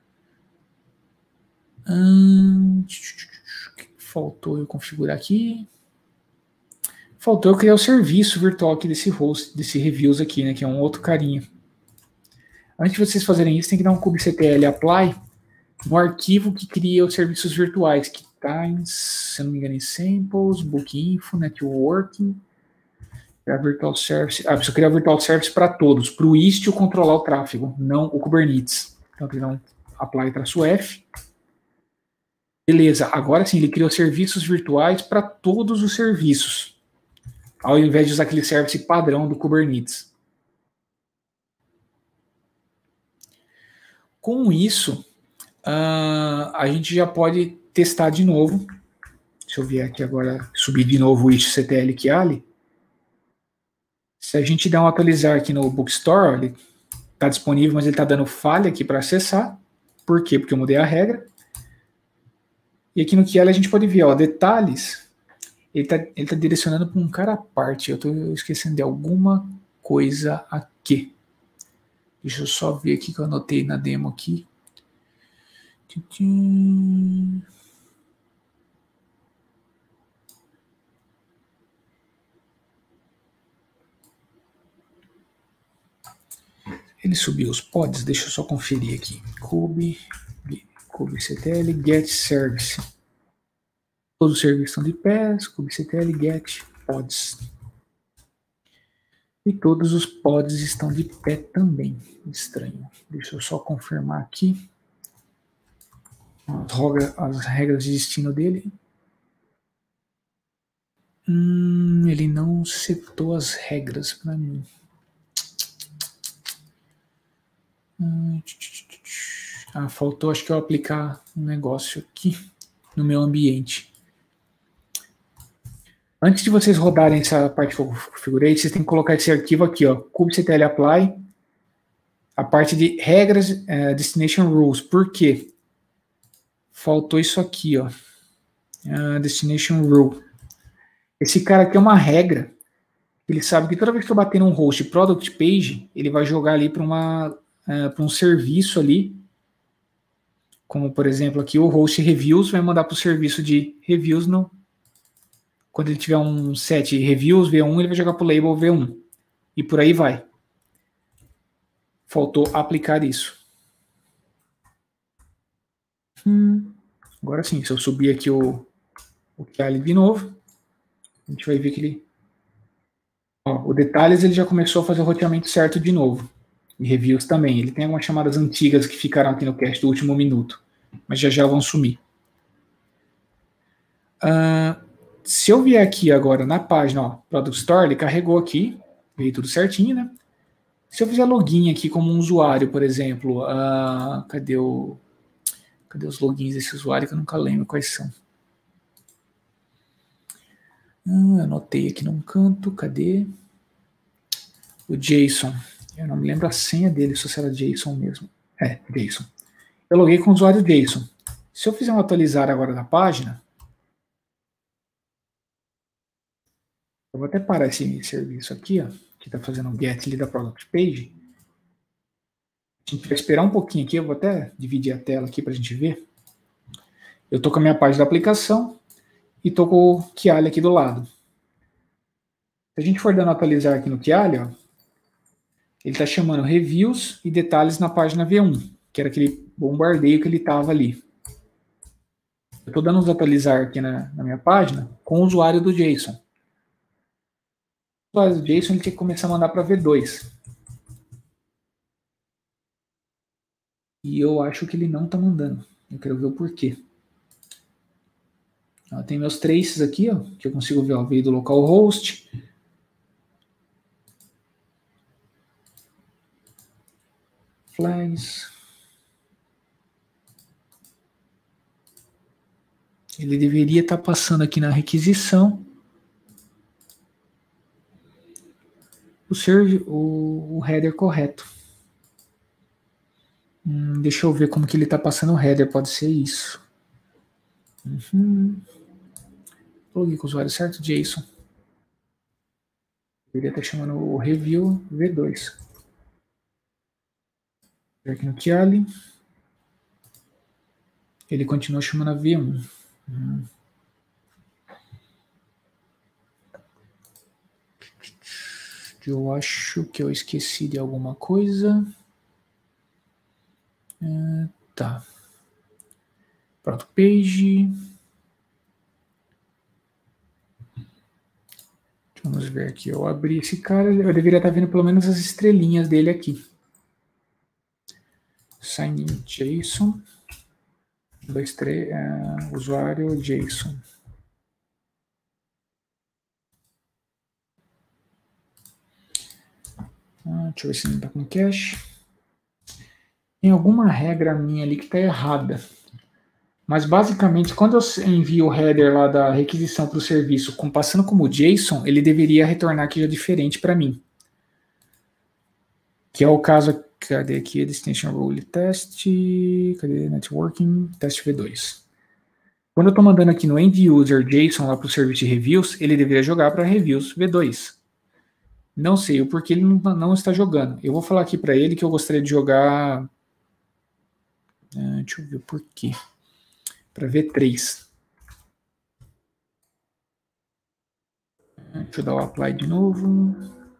Hum, faltou eu configurar aqui. Faltou eu criar o serviço virtual aqui desse host, desse reviews aqui, né? Que é um outro carinha. Antes de vocês fazerem isso, tem que dar um kubectl apply no arquivo que cria os serviços virtuais, que está em, se eu não me engano, em samples, bookinfo, networking, criar virtual service. Ah, preciso criar virtual service para todos, para o Istio controlar o tráfego, não o Kubernetes. Então, tem que dar um apply-f. Beleza, agora sim, ele criou serviços virtuais para todos os serviços, ao invés de usar aquele service padrão do Kubernetes. Com isso, uh, a gente já pode testar de novo. Se eu vier aqui agora, subir de novo o istio-ctl Kiali, se a gente der um atualizar aqui no Bookstore, ele está disponível, mas ele está dando falha aqui para acessar. Por quê? Porque eu mudei a regra. E aqui no Kiali a gente pode ver, ó, detalhes. Ele está ele tá direcionando para um cara à parte. Eu estou esquecendo de alguma coisa aqui. Deixa eu só ver aqui que eu anotei na demo aqui. Ele subiu os pods, deixa eu só conferir aqui. Kube, kubectl, get service. Todos os serviços estão de pé, kubectl, get pods. E todos os pods estão de pé também. Estranho. Deixa eu só confirmar aqui. As regras de destino dele. Hum, ele não setou as regras para mim. Ah, faltou acho que eu aplicar um negócio aqui no meu ambiente. Antes de vocês rodarem essa parte que eu configurei, vocês têm que colocar esse arquivo aqui, ó, kubectl apply, a parte de regras, uh, destination rules. Por quê? Faltou isso aqui, ó, uh, destination rule. Esse cara aqui é uma regra. Ele sabe que toda vez que eu bater num host product page, ele vai jogar ali para uma uh, para um serviço ali, como por exemplo aqui o host reviews vai mandar para o serviço de reviews no quando ele tiver um set reviews V um, ele vai jogar para o label V um. E por aí vai. Faltou aplicar isso. Hum, agora sim, se eu subir aqui o, o Kiali de novo, a gente vai ver que ele... Ó, o detalhes ele já começou a fazer o roteamento certo de novo. E reviews também. Ele tem algumas chamadas antigas que ficaram aqui no cache do último minuto. Mas já já vão sumir. Uh, se eu vier aqui agora na página, ó, Product Store, ele carregou aqui, veio tudo certinho, né? Se eu fizer login aqui como um usuário, por exemplo, uh, cadê o, cadê os logins desse usuário que eu nunca lembro quais são? Hum, anotei aqui num canto, cadê? O Jason, eu não me lembro a senha dele, se era Jason mesmo. É, Jason. Eu loguei com o usuário Jason. Se eu fizer um atualizar agora da página, eu vou até parar esse serviço aqui, ó, que está fazendo um get ali da product page. A gente vai esperar um pouquinho aqui, eu vou até dividir a tela aqui para a gente ver. Eu estou com a minha página da aplicação e estou com o Kiali aqui do lado. Se a gente for dando atualizar aqui no Kiali, ó, ele está chamando reviews e detalhes na página V um, que era aquele bombardeio que ele estava ali. Eu estou dando uns atualizar aqui na, na minha página com o usuário do JSON. O usuário do JSON ele tinha que começar a mandar para V dois. E eu acho que ele não está mandando. Eu quero ver o porquê. Ó, tem meus traces aqui, ó, que eu consigo ver, ó, veio do localhost. Flags. Ele deveria estar passando aqui na requisição o, serve, o, o header correto. Hum, deixa eu ver como que ele está passando o header, pode ser isso. Uhum. Login com o usuário certo, JSON. Deveria estar chamando o review V dois. Aqui no Kiali. Ele continua chamando a V um. Hum. Eu acho que eu esqueci de alguma coisa. Uh, tá. Pronto, page. Vamos ver aqui. Eu abri esse cara. Eu deveria estar vendo pelo menos as estrelinhas dele aqui. Sign in JSON. Dois, três, uh, usuário JSON. Uh, deixa eu ver se não está com cache. Tem alguma regra minha ali que está errada. Mas basicamente, quando eu envio o header lá da requisição para o serviço, com, passando como JSON, ele deveria retornar aqui já diferente para mim. Que é o caso, cadê aqui? Destination Rule Test, cadê? Networking, Test V dois. Quando eu estou mandando aqui no End User JSON lá para o serviço de reviews, ele deveria jogar para reviews V dois. Não sei o porquê ele não, não está jogando. Eu vou falar aqui para ele que eu gostaria de jogar... Uh, deixa eu ver o porquê. Para V três. Deixa eu dar o apply de novo.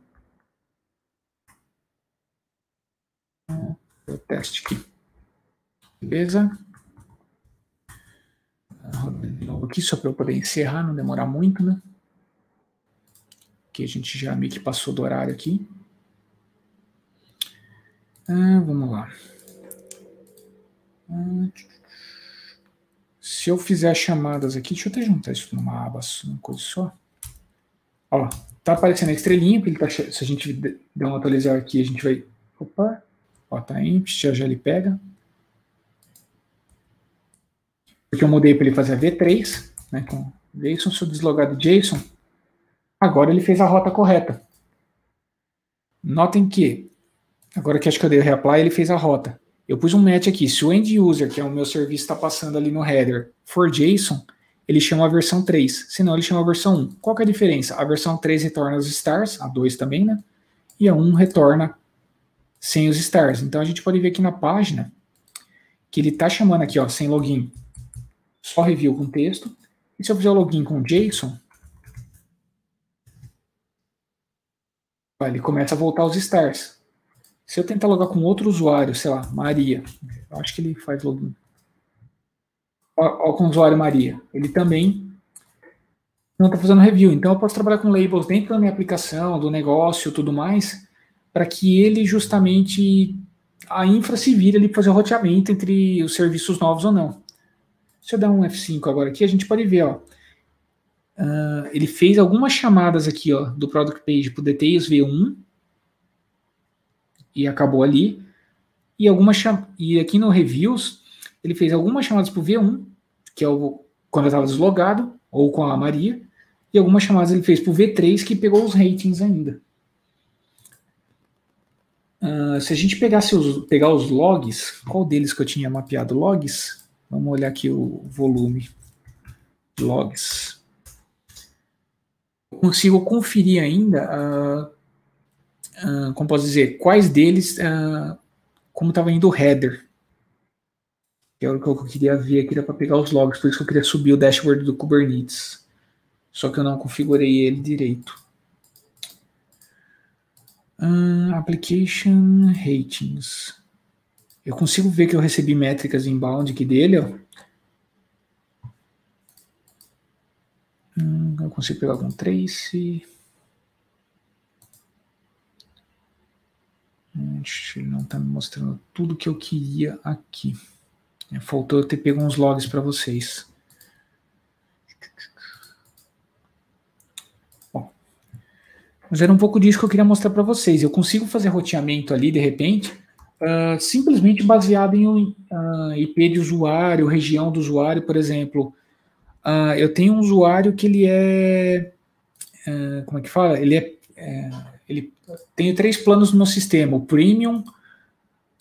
O teste aqui. Beleza? De novo aqui, só para eu poder encerrar, não demorar muito, né? Que a gente já meio que passou do horário aqui. Ah, vamos lá. Ah, se eu fizer as chamadas aqui, deixa eu até juntar isso numa aba, uma coisa só. Ó, tá aparecendo a estrelinha, porque ele tá, se a gente der uma atualizar aqui, a gente vai... Opa, ó, tá empty, já já ele pega. Porque eu mudei para ele fazer a V três, né, com JSON, se eu deslogar do JSON, agora ele fez a rota correta. Notem que, agora que acho que eu dei o reapply, ele fez a rota. Eu pus um match aqui, se o end user, que é o meu serviço, está passando ali no header, for JSON, ele chama a versão três, senão ele chama a versão um. Qual que é a diferença? A versão três retorna os stars, a dois também, né? E a um retorna sem os stars. Então a gente pode ver aqui na página que ele está chamando aqui, ó, sem login, só review com texto. E se eu fizer o login com JSON, ele começa a voltar os stars. Se eu tentar logar com outro usuário, sei lá, Maria, eu acho que ele faz login. Ó, ó, com o usuário Maria, ele também não está fazendo review. Então eu posso trabalhar com labels dentro da minha aplicação, do negócio, tudo mais, para que ele justamente, a infra se vire ali para fazer o roteamento entre os serviços novos ou não. Se eu der um F cinco agora aqui, a gente pode ver, ó, uh, ele fez algumas chamadas aqui, ó, do Product Page para o Details V um, e acabou ali, e, algumas e aqui no Reviews, ele fez algumas chamadas para o V um, que é o, quando eu estava deslogado, ou com a Maria, e algumas chamadas ele fez para o V três, que pegou os ratings ainda. Uh, se a gente pegasse os, pegar os logs, qual deles que eu tinha mapeado? Logs, vamos olhar aqui o volume. Logs. Eu consigo conferir ainda, uh, uh, como posso dizer, quais deles, uh, como estava indo o header. Que é o que eu queria ver aqui, para pegar os logs, por isso que eu queria subir o dashboard do Kubernetes. Só que eu não configurei ele direito. Uh, application ratings. Eu consigo ver que eu recebi métricas inbound aqui dele, ó. Hum, eu consigo pegar algum trace. Hum, ele não está me mostrando tudo que eu queria aqui. Faltou eu ter pego uns logs para vocês. Bom, mas era um pouco disso que eu queria mostrar para vocês. Eu consigo fazer roteamento ali, de repente, uh, simplesmente baseado em um uh, I P de usuário, região do usuário, por exemplo. Uh, eu tenho um usuário que ele é... Uh, como é que fala? Ele é... é ele, tenho três planos no meu sistema. O Premium,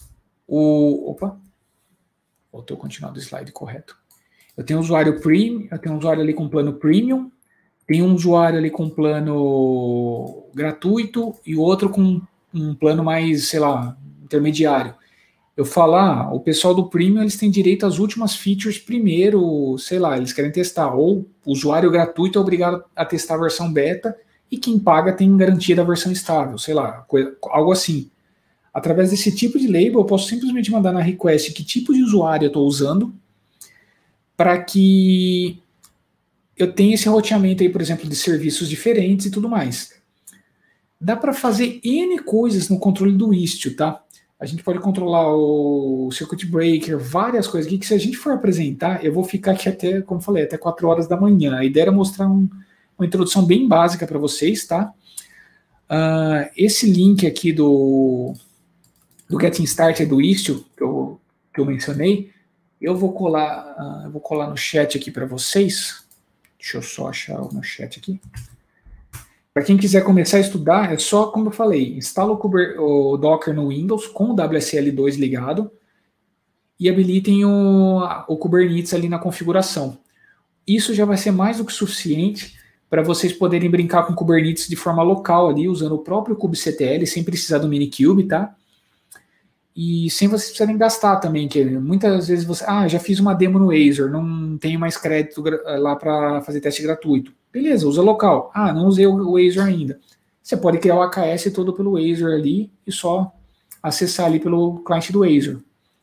O, opa, voltou a continuar do slide correto. Eu tenho um usuário premium, eu tenho um usuário ali com plano premium, tem um usuário ali com plano gratuito e outro com um plano mais, sei lá, intermediário. Eu falar, ah, o pessoal do premium, eles têm direito às últimas features primeiro, sei lá, eles querem testar, ou o usuário gratuito é obrigado a testar a versão beta e quem paga tem garantia da versão estável, sei lá, coisa, algo assim. Através desse tipo de label, eu posso simplesmente mandar na request que tipo de usuário eu estou usando para que eu tenha esse roteamento aí, por exemplo, de serviços diferentes e tudo mais. Dá para fazer N coisas no controle do Istio, tá? A gente pode controlar o circuit breaker, várias coisas aqui, que se a gente for apresentar, eu vou ficar aqui até, como falei, até quatro horas da manhã. A ideia era mostrar um, uma introdução bem básica para vocês, tá? Uh, esse link aqui do, do Getting Started do Istio, que eu, que eu mencionei, eu vou colar, uh, eu vou colar no chat aqui para vocês. Deixa eu só achar o meu chat aqui. Para quem quiser começar a estudar, é só, como eu falei, instala o, o Docker no Windows com o W S L dois ligado e habilitem o, o Kubernetes ali na configuração. Isso já vai ser mais do que suficiente para vocês poderem brincar com Kubernetes de forma local ali, usando o próprio kubectl, sem precisar do Minikube, tá? E sem vocês precisarem gastar também, que muitas vezes você, ah, já fiz uma demo no Azure, não tenho mais crédito lá para fazer teste gratuito. Beleza, usa local. Ah, não usei o Azure ainda. Você pode criar o A K S todo pelo Azure ali e só acessar ali pelo cliente do Azure.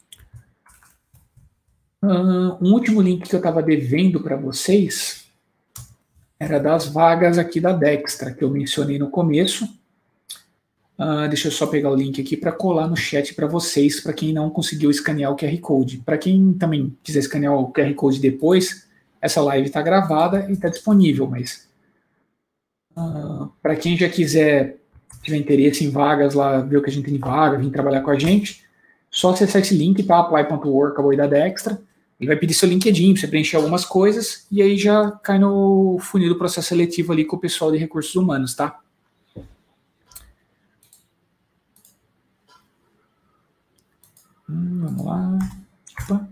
Uh, um último link que eu estava devendo para vocês era das vagas aqui da Dextra, que eu mencionei no começo. Uh, deixa eu só pegar o link aqui para colar no chat para vocês, para quem não conseguiu escanear o Q R Code. Para quem também quiser escanear o Q R Code depois, essa live está gravada e está disponível, mas uh, para quem já quiser, tiver interesse em vagas lá, ver o que a gente tem em vaga, vir trabalhar com a gente, só acessar esse link, tá? apply ponto org, acabou aí da Dextra, e vai pedir seu LinkedIn para você preencher algumas coisas, e aí já cai no funil do processo seletivo ali com o pessoal de recursos humanos, tá? Hum, vamos lá. Opa.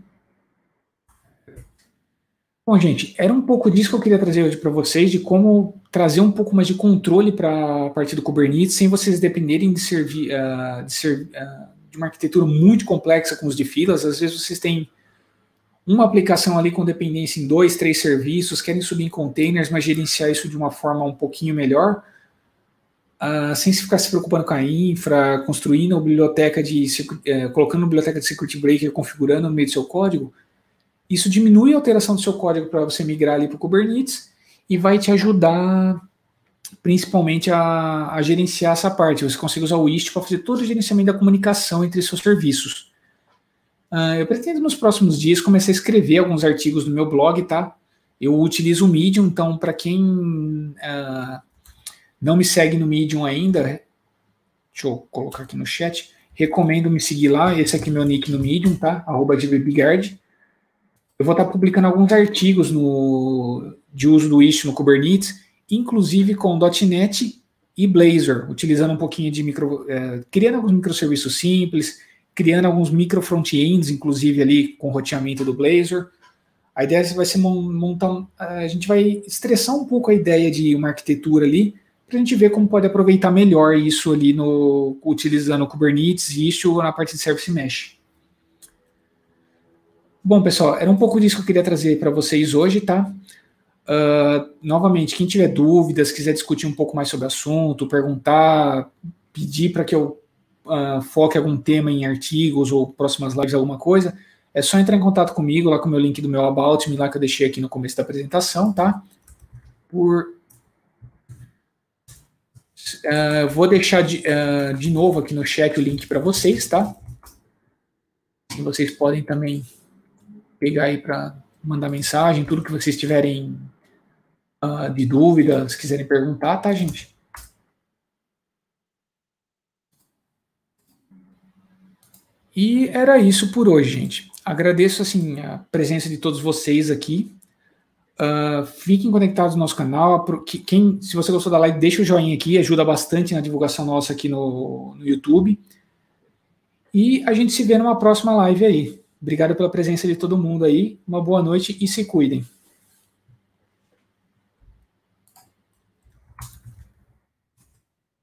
Bom, gente, era um pouco disso que eu queria trazer hoje para vocês, de como trazer um pouco mais de controle para a parte do Kubernetes, sem vocês dependerem de, servir, uh, de, ser, uh, de uma arquitetura muito complexa com os de filas. Às vezes vocês têm uma aplicação ali com dependência em dois, três serviços, querem subir em containers, mas gerenciar isso de uma forma um pouquinho melhor, uh, sem ficar se preocupando com a infra, construindo a biblioteca de, uh, colocando a biblioteca de circuit breaker, configurando no meio do seu código. Isso diminui a alteração do seu código para você migrar ali para o Kubernetes e vai te ajudar principalmente a, a gerenciar essa parte. Você consegue usar o Istio para fazer todo o gerenciamento da comunicação entre seus serviços. Uh, eu pretendo nos próximos dias começar a escrever alguns artigos no meu blog, tá? Eu utilizo o Medium, então para quem uh, não me segue no Medium ainda, deixa eu colocar aqui no chat, recomendo me seguir lá, esse aqui é meu nick no Medium, tá? arroba dbbgard. Eu vou estar publicando alguns artigos no, de uso do Istio no Kubernetes, inclusive com .NET e Blazor, utilizando um pouquinho de micro, é, criando alguns microserviços simples, criando alguns micro front-ends, inclusive ali com roteamento do Blazor. A ideia vai ser montar, a gente vai estressar um pouco a ideia de uma arquitetura ali, para a gente ver como pode aproveitar melhor isso ali no, utilizando o Kubernetes e Istio na parte de Service Mesh. Bom, pessoal, era um pouco disso que eu queria trazer para vocês hoje, tá? Uh, novamente, quem tiver dúvidas, quiser discutir um pouco mais sobre o assunto, perguntar, pedir para que eu uh, foque algum tema em artigos ou próximas lives, alguma coisa, é só entrar em contato comigo, lá com o meu link do meu About Me, lá que eu deixei aqui no começo da apresentação, tá? Por... Uh, vou deixar de, uh, de novo aqui no chat o link para vocês, tá? E vocês podem também pegar aí para mandar mensagem, tudo que vocês tiverem uh, de dúvida, se quiserem perguntar, tá, gente? E era isso por hoje, gente. Agradeço, assim, a presença de todos vocês aqui. Uh, fiquem conectados no nosso canal. Quem, se você gostou da live, deixa o joinha aqui, ajuda bastante na divulgação nossa aqui no, no YouTube. E a gente se vê numa próxima live aí. Obrigado pela presença de todo mundo aí. Uma boa noite e se cuidem.